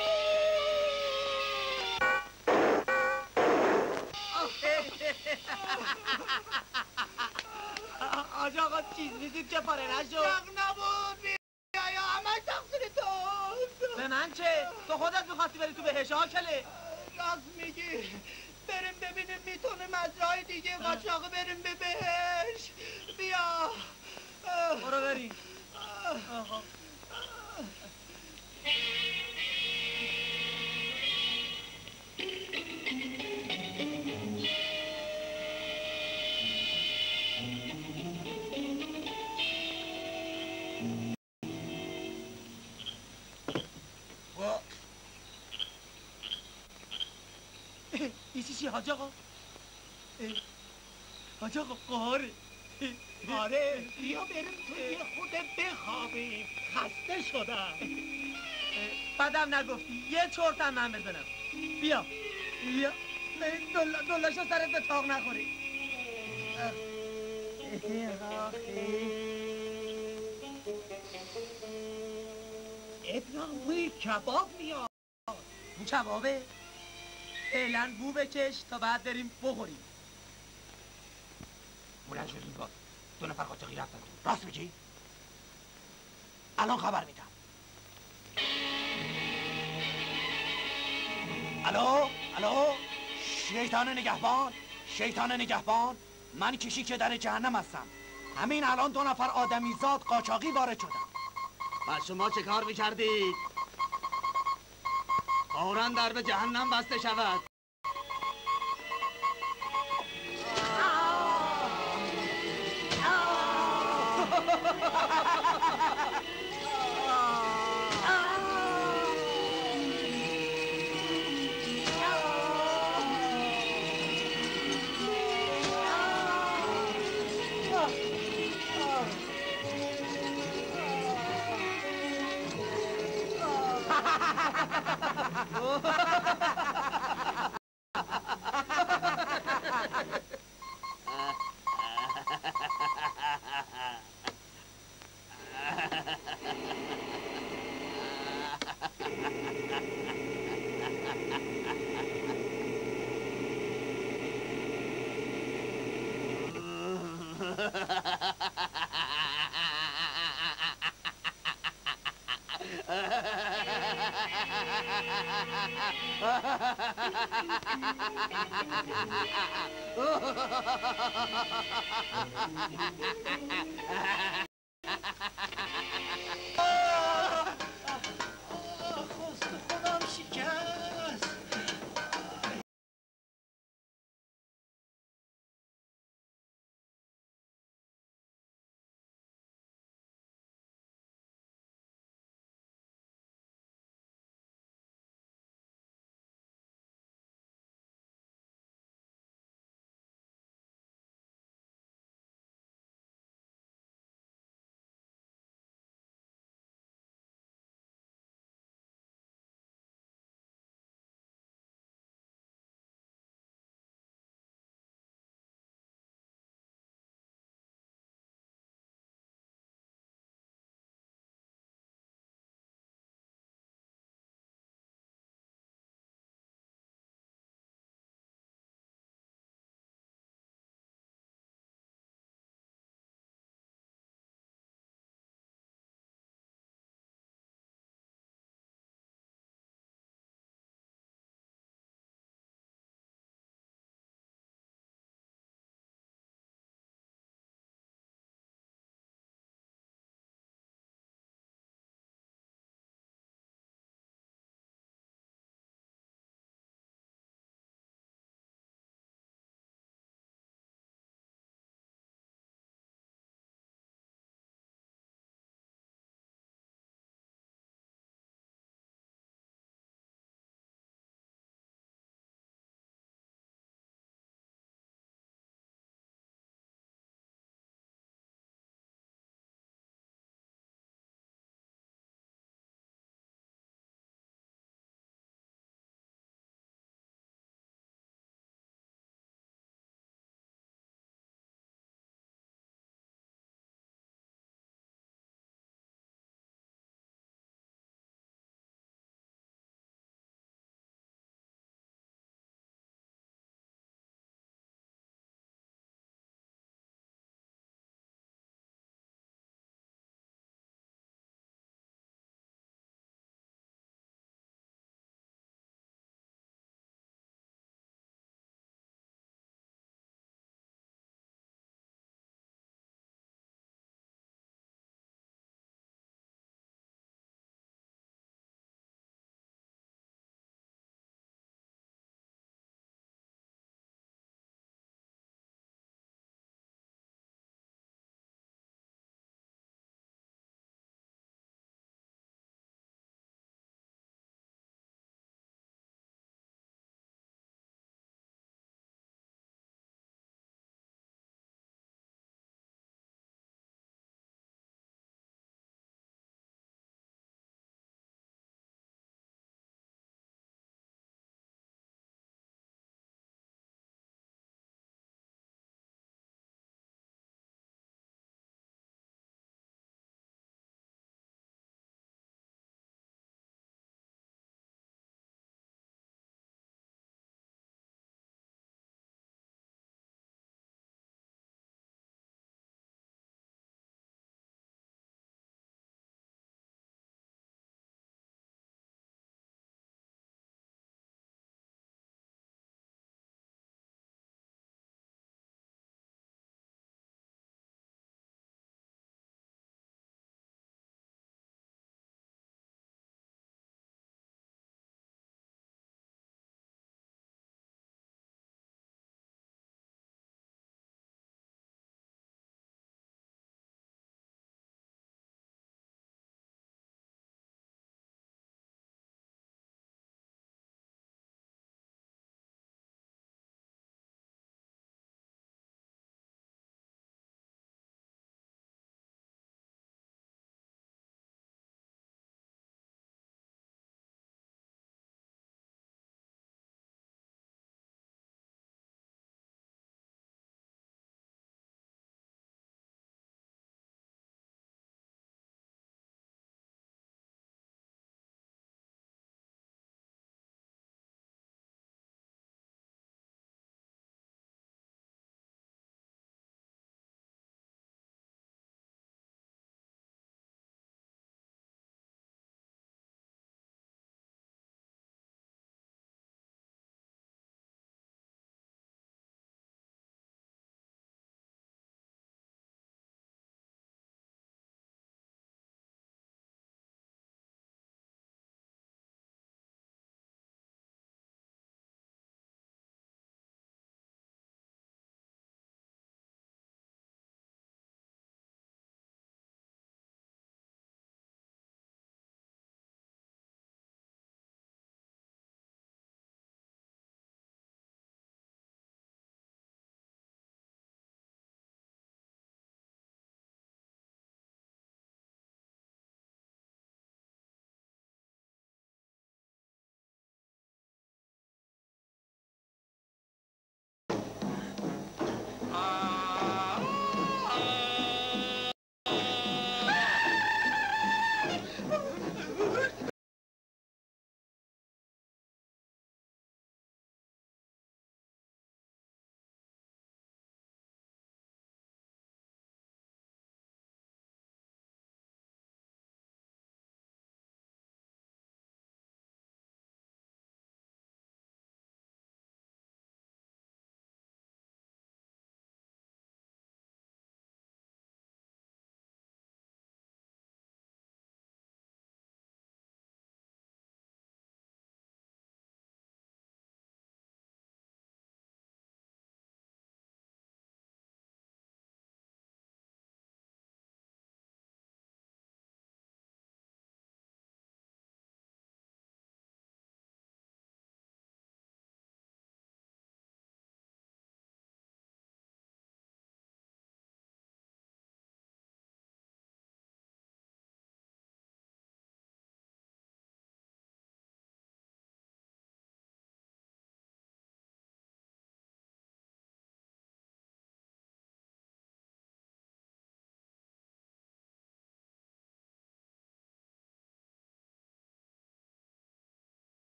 آج آقا چیز میدید که پاره نشد. حق نبود بیا همش تقصیر تو. به من چه؟ تو خودت میخواستی بری تو بهش آکله. راست میگی. بریم ببینیم میتونه مزرعه دیگه قاچاق بریم به بهش. بیا برو بریم. این چی حاج آقا؟ حاج آقا قاره. آره بیا بریم توی خود بخوابیم. خسته شدم. بعدم نگفتی یه چرتم من بزنم. بیا بیا دلاشو سرت به تاق نخوری. ابراهیم بوی کباب میاد. این کبابه؟ فعلا بو بکش تا بعد بریم بخوریم. بلند شدیم با 2 نفر قاچاقی رفتن تو. راست میگی؟ الان خبر میدم. الو شیطان نگهبان، شیطان نگهبان، من کشی که در جهنم هستم. همین الان 2 نفر آدمیزاد قاچاقی وارد شدن. و شما چه کار میکردید؟ فوراً در به جهنم بسته شود.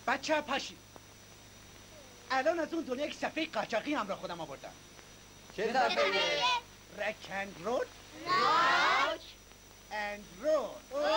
بچه پاشی. الان از اون دنیا یک صفحه قاچاقی هم را خودم آوردم. چه صفحه؟ رک اند رول. راک اند رول.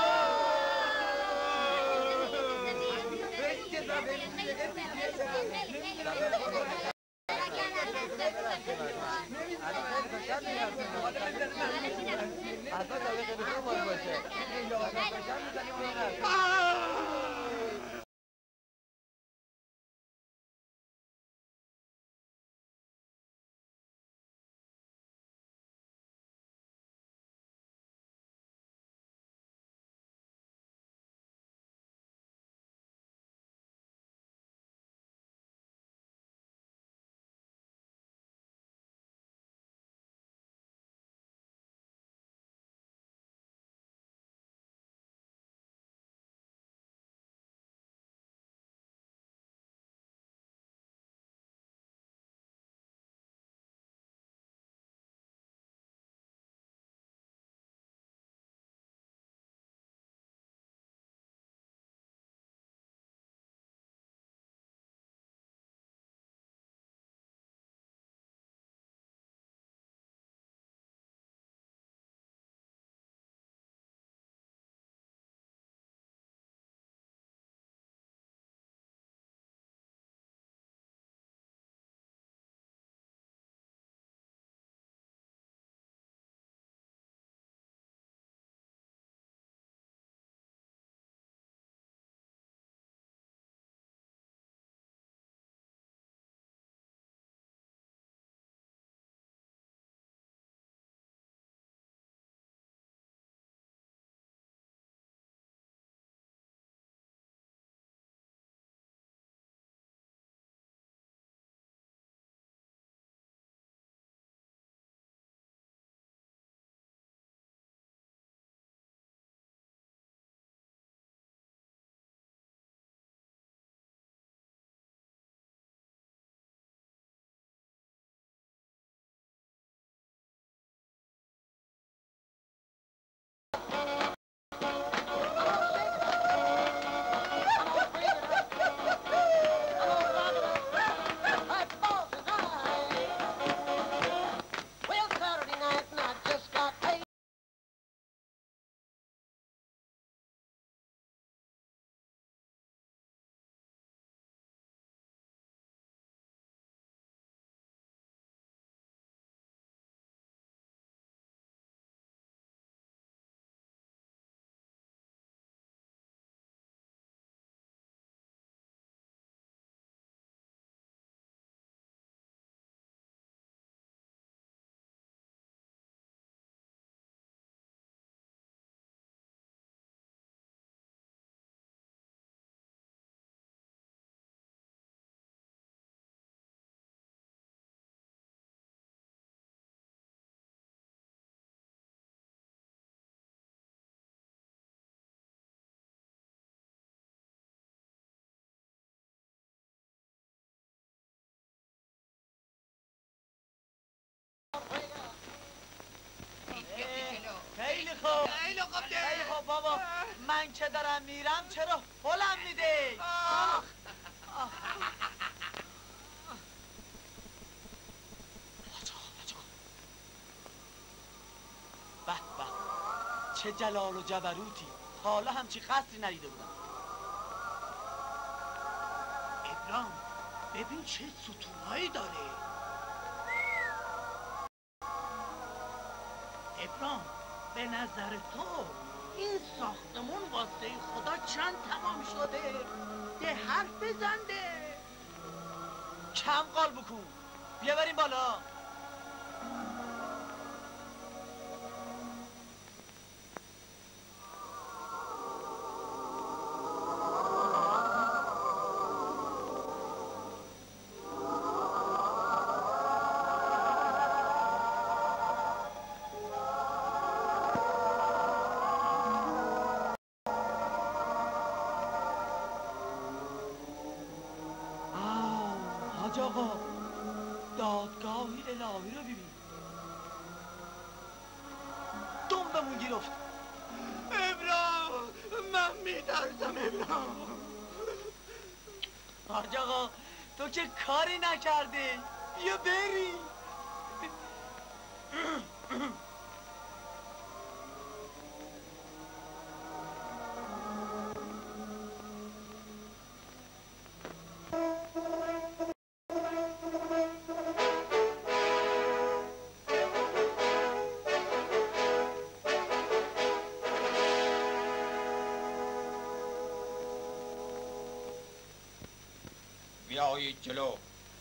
خیلی خوب بابا، من که دارم میرم چرا حلم میده؟ به به، چه جلال و جبروتی، حالا همچی قصری ندیده بودم. ابراهیم ببین چه ستونهایی داره. ابراهیم به نظر تو این ساختمون واسه خدا چند تمام شده؟ ده حرف بزنده. کم قال بکن، بیا بریم بالا. حاج آقا، دادگاهی الهی رو ببین. دنبمون گیر افت. ابراهیم من میترسم. ابراهیم حاج آقا تو که کاری نکرده، بیا بری. بیایید جلو.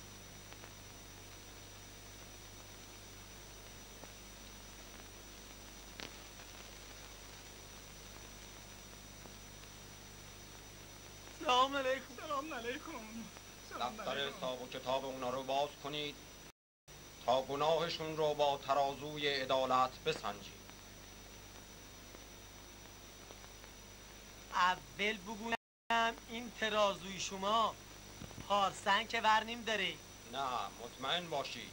سلام علیکم. سلام علیکم. دفتر حساب و کتاب اونا رو باز کنید تا گناهشون رو با ترازوی عدالت بسنجید. اول بگویم این ترازوی شما پارسنگ که ورنیم داره. نه مطمئن باشید.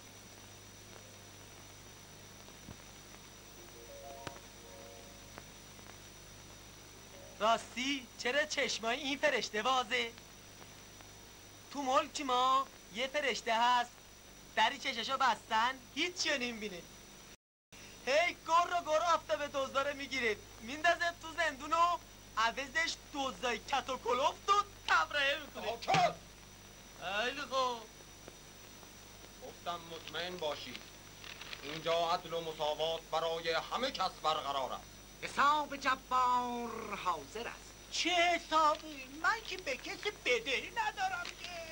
راستی چرا چشمای این فرشته وازه؟ تو ملک ما یه فرشته هست دری چششو بستن هیچی نمیبینه. هی گر آفتاب دزداره میگیره میندازه تو زندون و عوضش دزدای کت و کلفت و تبرئه میکنه. آکد! خیلی خوب. گفتم مطمئن باشید اینجا عدل و مساوات برای همه کس برقرار است. حساب جبار حاضر است. چه حسابی؟ من که به کسی بدهی ندارم که.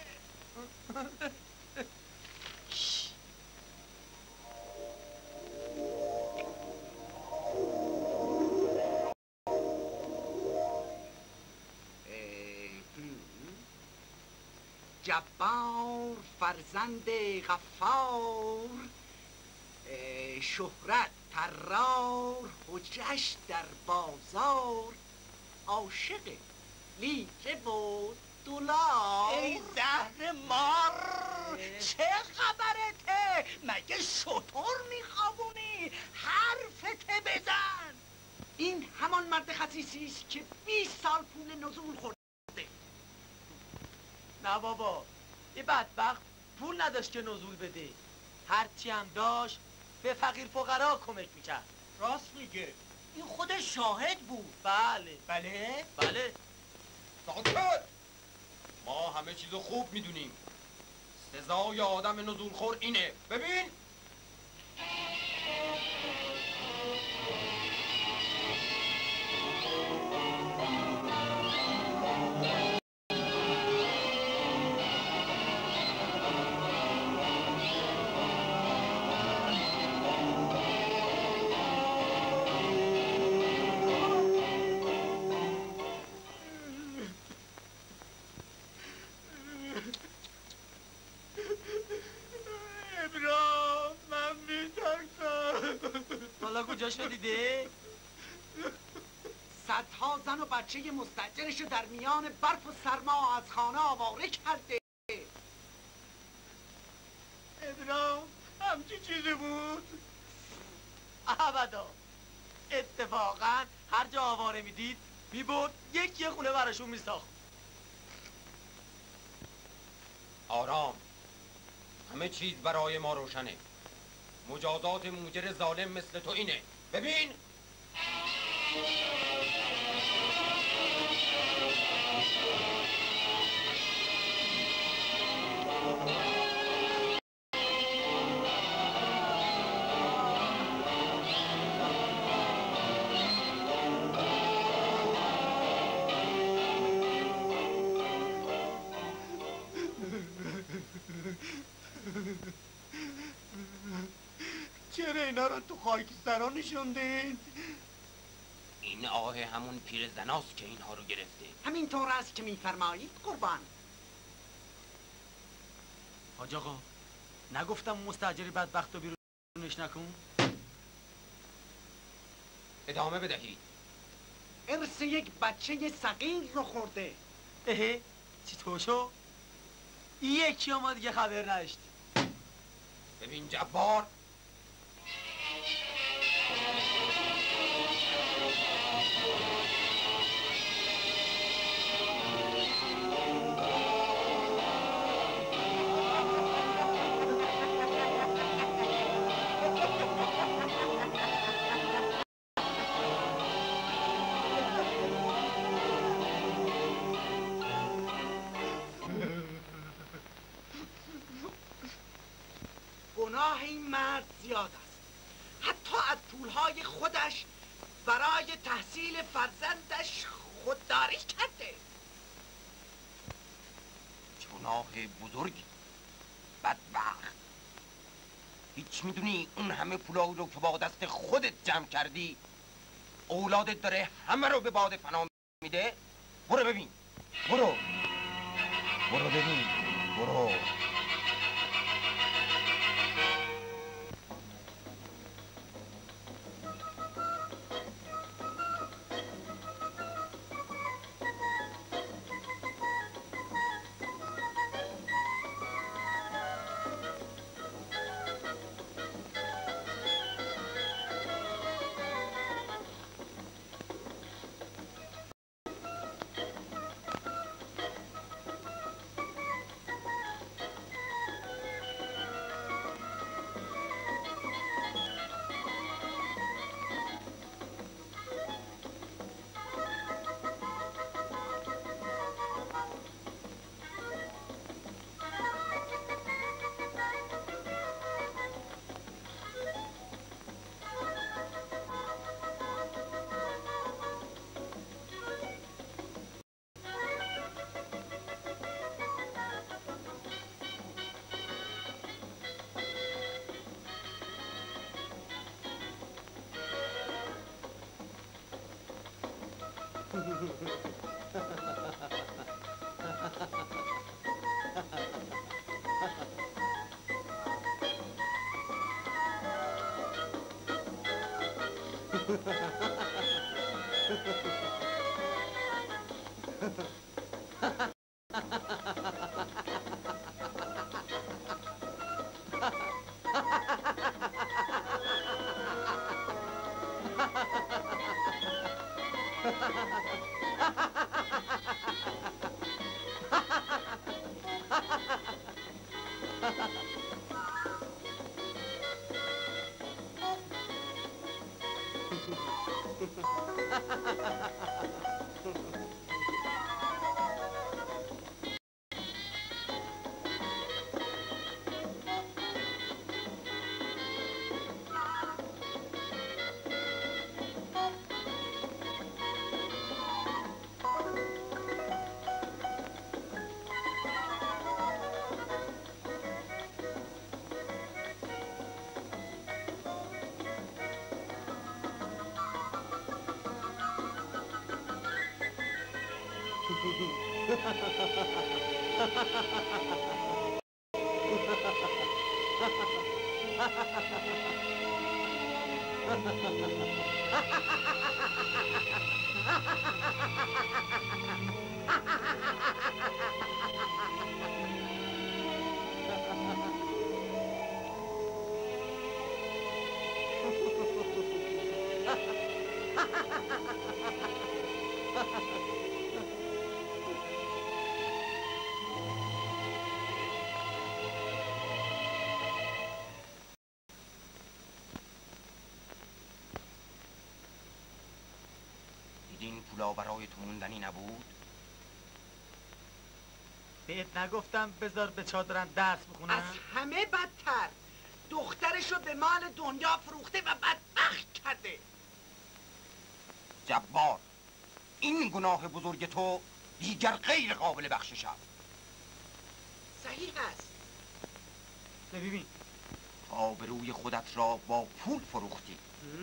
جبار فرزند غفار، شهرت طرار، حجرش در بازار، عاشق لیره و دلار. ای زهر مار چه خبرته؟ مگه شطور میخوابونی؟ حرفته بزن. این همان مرد خسیسی است که 20 سال پول نزول خورده. نه بابا این بدبخت پول نداشت که نزول بده، هرچی هم داشت به فقیر فقرا کمک میکرد. راست میگه، این خودش شاهد بود. بله بله؟ بله. ساکت! ما همه چیزو خوب میدونیم. سزای آدم نزولخور اینه. ببین کجاشو دیده؟ صدها زن و بچه مستاجرشو در میان برف و سرما از خانه آواره کرده. ابرام همچی چیزی بود؟ ابدا. اتفاقا هر جا آواره میدید میبرد یه خونه براشون میساخت. آرام، همه چیز برای ما روشنه. مجازات موجر ظالم مثل تو اینه. ببین چرا اینا رو تو خاکسترها نشوندین؟ این آه همون پیر زناست که اینها رو گرفته. همینطور است که میفرمایید قربان. حاج آقا نگفتم مستاجری بدبخت رو بیرونش نکن؟ ادامه بدهید. ارث یک بچه صغیر رو خورده. اهه چی تو شو؟ یکی ما دیگه خبر نداشتی. ببین جبار، مرد زیاد است. حتی از پولهای خودش برای تحصیل فرزندش خودداری کرده. گناه بزرگی، بدبخت. هیچ میدونی اون همه پولایی رو که با دست خودت جمع کردی اولادت داره همه رو به باد فنا میده؟ برو ببین، برو ببین، برو. این پولا برای تو موندنی نبود؟ بهت نگفتم بذار به چادرم درس بخونم؟ از همه بدتر دخترشو به مال دنیا فروخته و بدبخت کرده. جبار، این گناه بزرگ تو دیگر غیر قابل بخشش است. صحیح است. ببین آبروی خودت را با پول فروختی.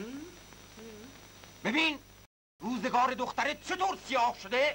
ببین روزگار دخترت چطور سیاه شده؟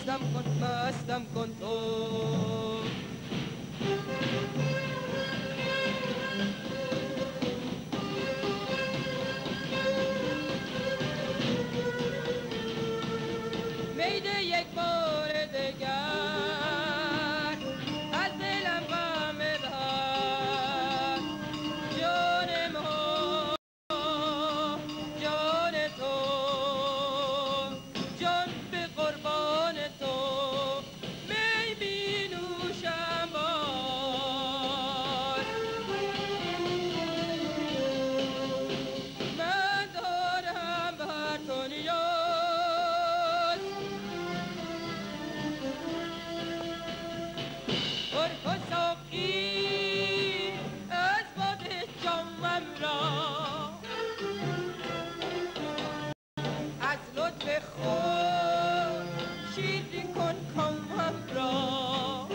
مستم کن تو میده یک بار دگر از دلم غم ببر جان ما جان تو جان به قربان تو می بی نوشم باز من دارم بر تو نیاز پر ساقی از باد جامم را از لطف خود شیرین کن کامم را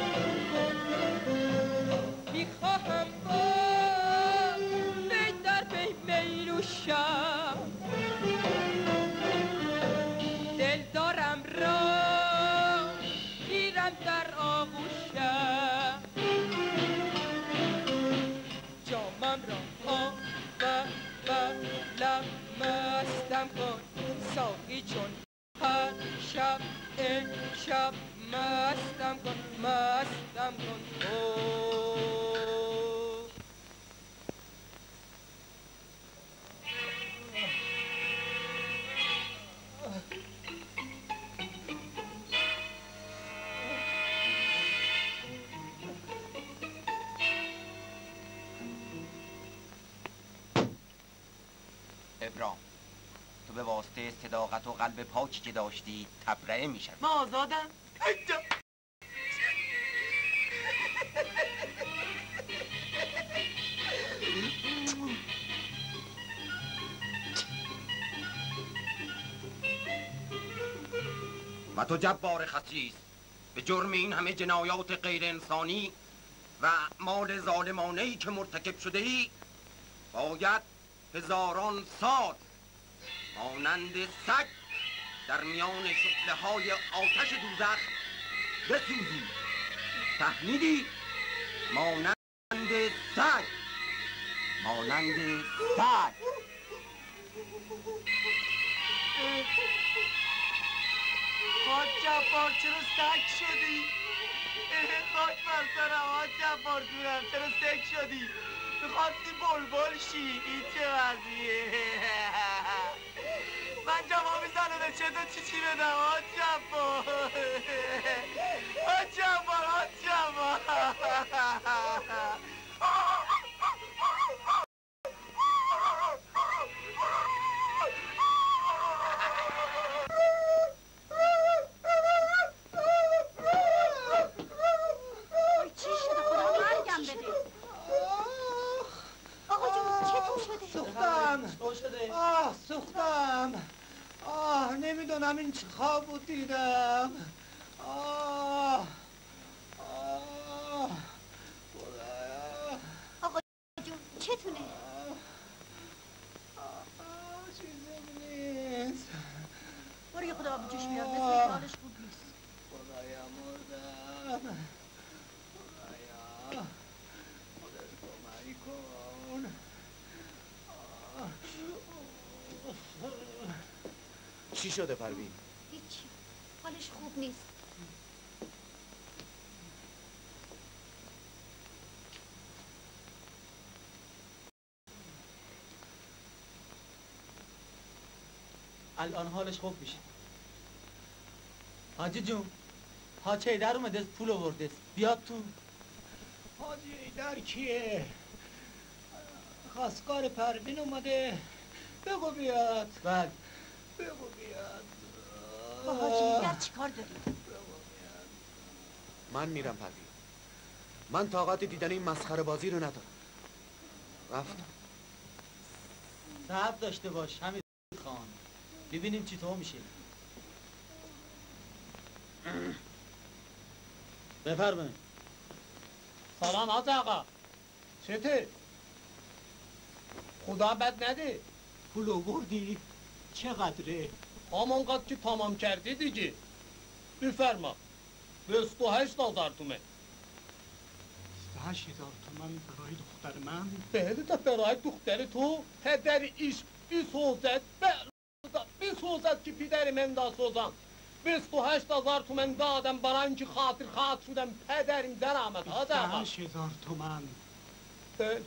میخواهم با می در پی می نوشم دل دارم را گیرم در آغوشم جامم را و لب مستم کن ساقی چون هر شب شب مستم کن ابرام تو به واسطه صداقت و قلب پاکی که داشتی تبرئه میشن. ما آزادم. و تو جبار خسیس به جرم این همه جنایات غیر انسانی و مال ظالمانه‌ای که مرتکب شده ای باید هزاران سال مانند سگ در میان شعله‌های آتش دوزخ بسوزی. فهمیدی؟ مانند سگ حاج جبار چرا سگ شدی؟ خاک بر سرم حاج جبار جونم چرا سگ شدی؟ میخواستی بلبل شی این چه وضعیه؟ من جواب زنه چه تو چی بدم حاج جبار؟ حاج جبار سوختم نمیدونم این چه خواب بود دیدم. آقا جون چتونه؟ چیزم نیست. برو یه خدا آب جوش بیار مثل حالش خوب نیست. خدایا مردم. خدایا خودت کمک کن. چی شده پروین؟ هیچی حالش خوب نیست. الان حالش خوب میشه. حاجی جون حاجی در اومده پول آورده بیاد تو. حاجی در کیه؟ خواستگار پروین اومده بگو بیاد. بله بگو بیاد. با حاجی در چی کار داری؟ من میرم پروین. من طاقت دیدن این مسخره بازی رو ندارم. رفتم. صبر داشته باش همین خان ببینیم چی تو میشه. بفرمایید. سلام حاج آقا. چته؟ خدا بد نده. پول آوردی؟ چقدره؟ همانقدر که تمام کردی دیگه. بفرما 28,000 تومن. 28,000 تومن برای دختر من؟ بله تا برای دختر تو پدر ایش بسوزد بسوزد که پدر من دا سوزم 28,000 تومن دادم برای اینکه خاطر شدم پدرم در آمد. 28,000 تومن. بله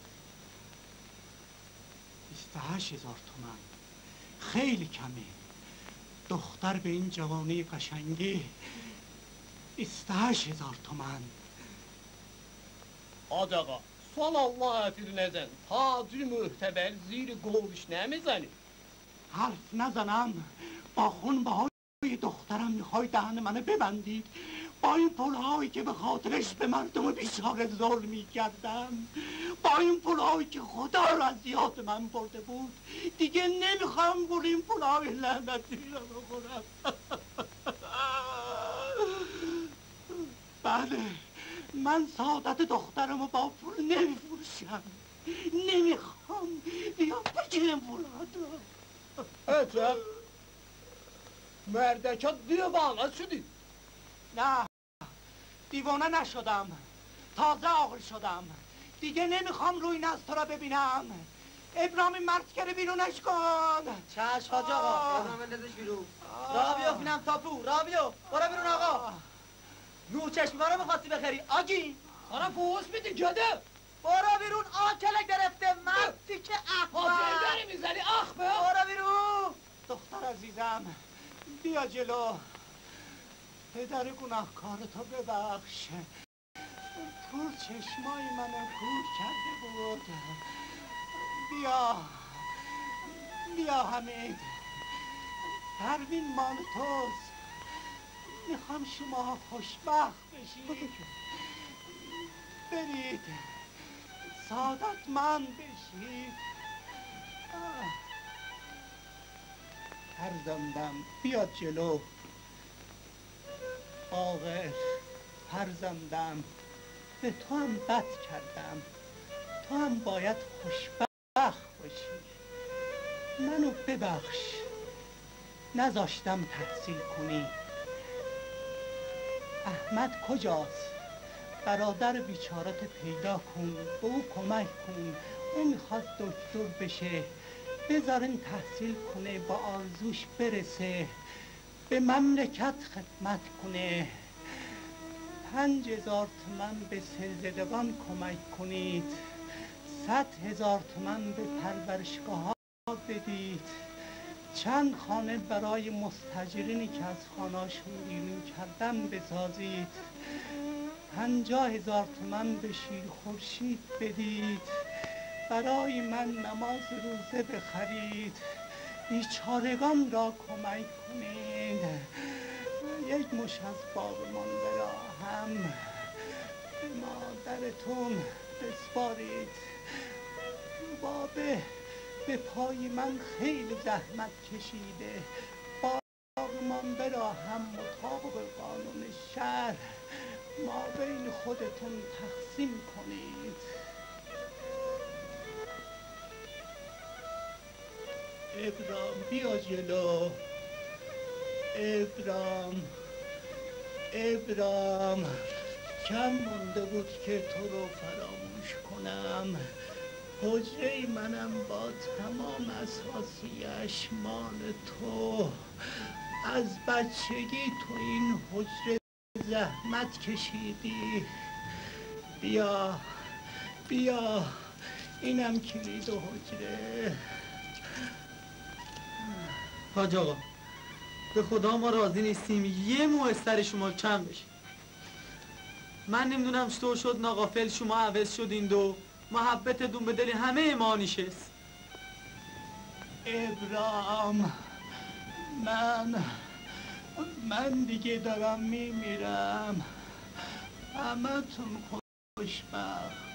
28,000 تومن خیلی کمه. دختر به این جوانی قشنگی 28,000 تومن. Hadi ağa, son Allah etirinəzən, tacir mühtəbər ziri qovruş nəmizəni? حرف نزنم. با خونبهای دخترم میخوای دهن منو ببندید؟ با این پولهایی که به خاطرش به مردم بیچاره ظلم میکردم، با این پولهایی که خدا را از یاد من برده بود، دیگه نمیخوام پول این پولهای لعنتی را بخورم. بله، من سعادت دخترمو با پول نمیفروشم، نمیخوام. بیا بگیرم پولهاتو. Əcəb, mərdəkat divana şüdü. نه، دیوانه نشدم، تازه عاقل شدم. دیگه نمیخوام روی نست تو را ببینم. ابراهیم مرتکر بیرونش کن. چشم حاج آقا، ابراهیم بندازش بیرون. راه بیافتینم تاپو، راه بیا، برو بیرون آقا. نور چشمی رو میخواستی بخری، آگی؟ Sana fuhuş میدی گده؟ برو بیرون آکله گرفته، مردی که احمد. حاجه داری میزنی اخ به؟ برو بیرون. دختر عزیزم، بیا جلو. پدر گناهکارتو ببخش. کور چشمای منو کور کرده بود. بیا حمید. پروین مال توست. میخوام شما خوشبخت بشید. برید سعادتمند بشید. فرزندم بیا جلو. عاقل فرزندم، به تو هم بد کردم، تو هم باید خوشبخت باشی. منو ببخش، نذاشتم تحصیل کنی. احمد کجاست؟ برادر بیچارت پیدا کن، به او کمک کن. او میخواد دکتر بشه، بذارین تحصیل کنه، با آرزوش برسه، به مملکت خدمت کنه. 5,000 تومن به سلزدگان کمک کنید. 100,000 تومن به پرورشگاه ها بدید. چند خانه برای مستاجرینی که از خانه‌شون بیرون کردن بسازید. 50,000 تومن به شیر خورشید بدید. برای من نماز روزه بخرید. بیچارگان را کمک کنید. یک مش از باغمان براهم به مادرتون بسپارید. بابه به پای من خیلی زحمت کشیده. باغمان براهم مطابق قانون شهر ما بین خودتون تقسیم کنید. ابرام بیا جلو. ابرام کم مونده بود که تو رو فراموش کنم. حجره منم با تمام اساسیش مال تو. از بچگی تو این حجره زحمت کشیدی. بیا اینم کلید حجره. حاج آقا، به خدا ما راضی نیستیم یه مو از سر شما کم بشه. من نمیدونم چطور شد ناغافل شما عوض شدین و محبتتون به دل همه ما نشست. ابرام، من دیگه دارم میمیرم. همه تون خوشبخت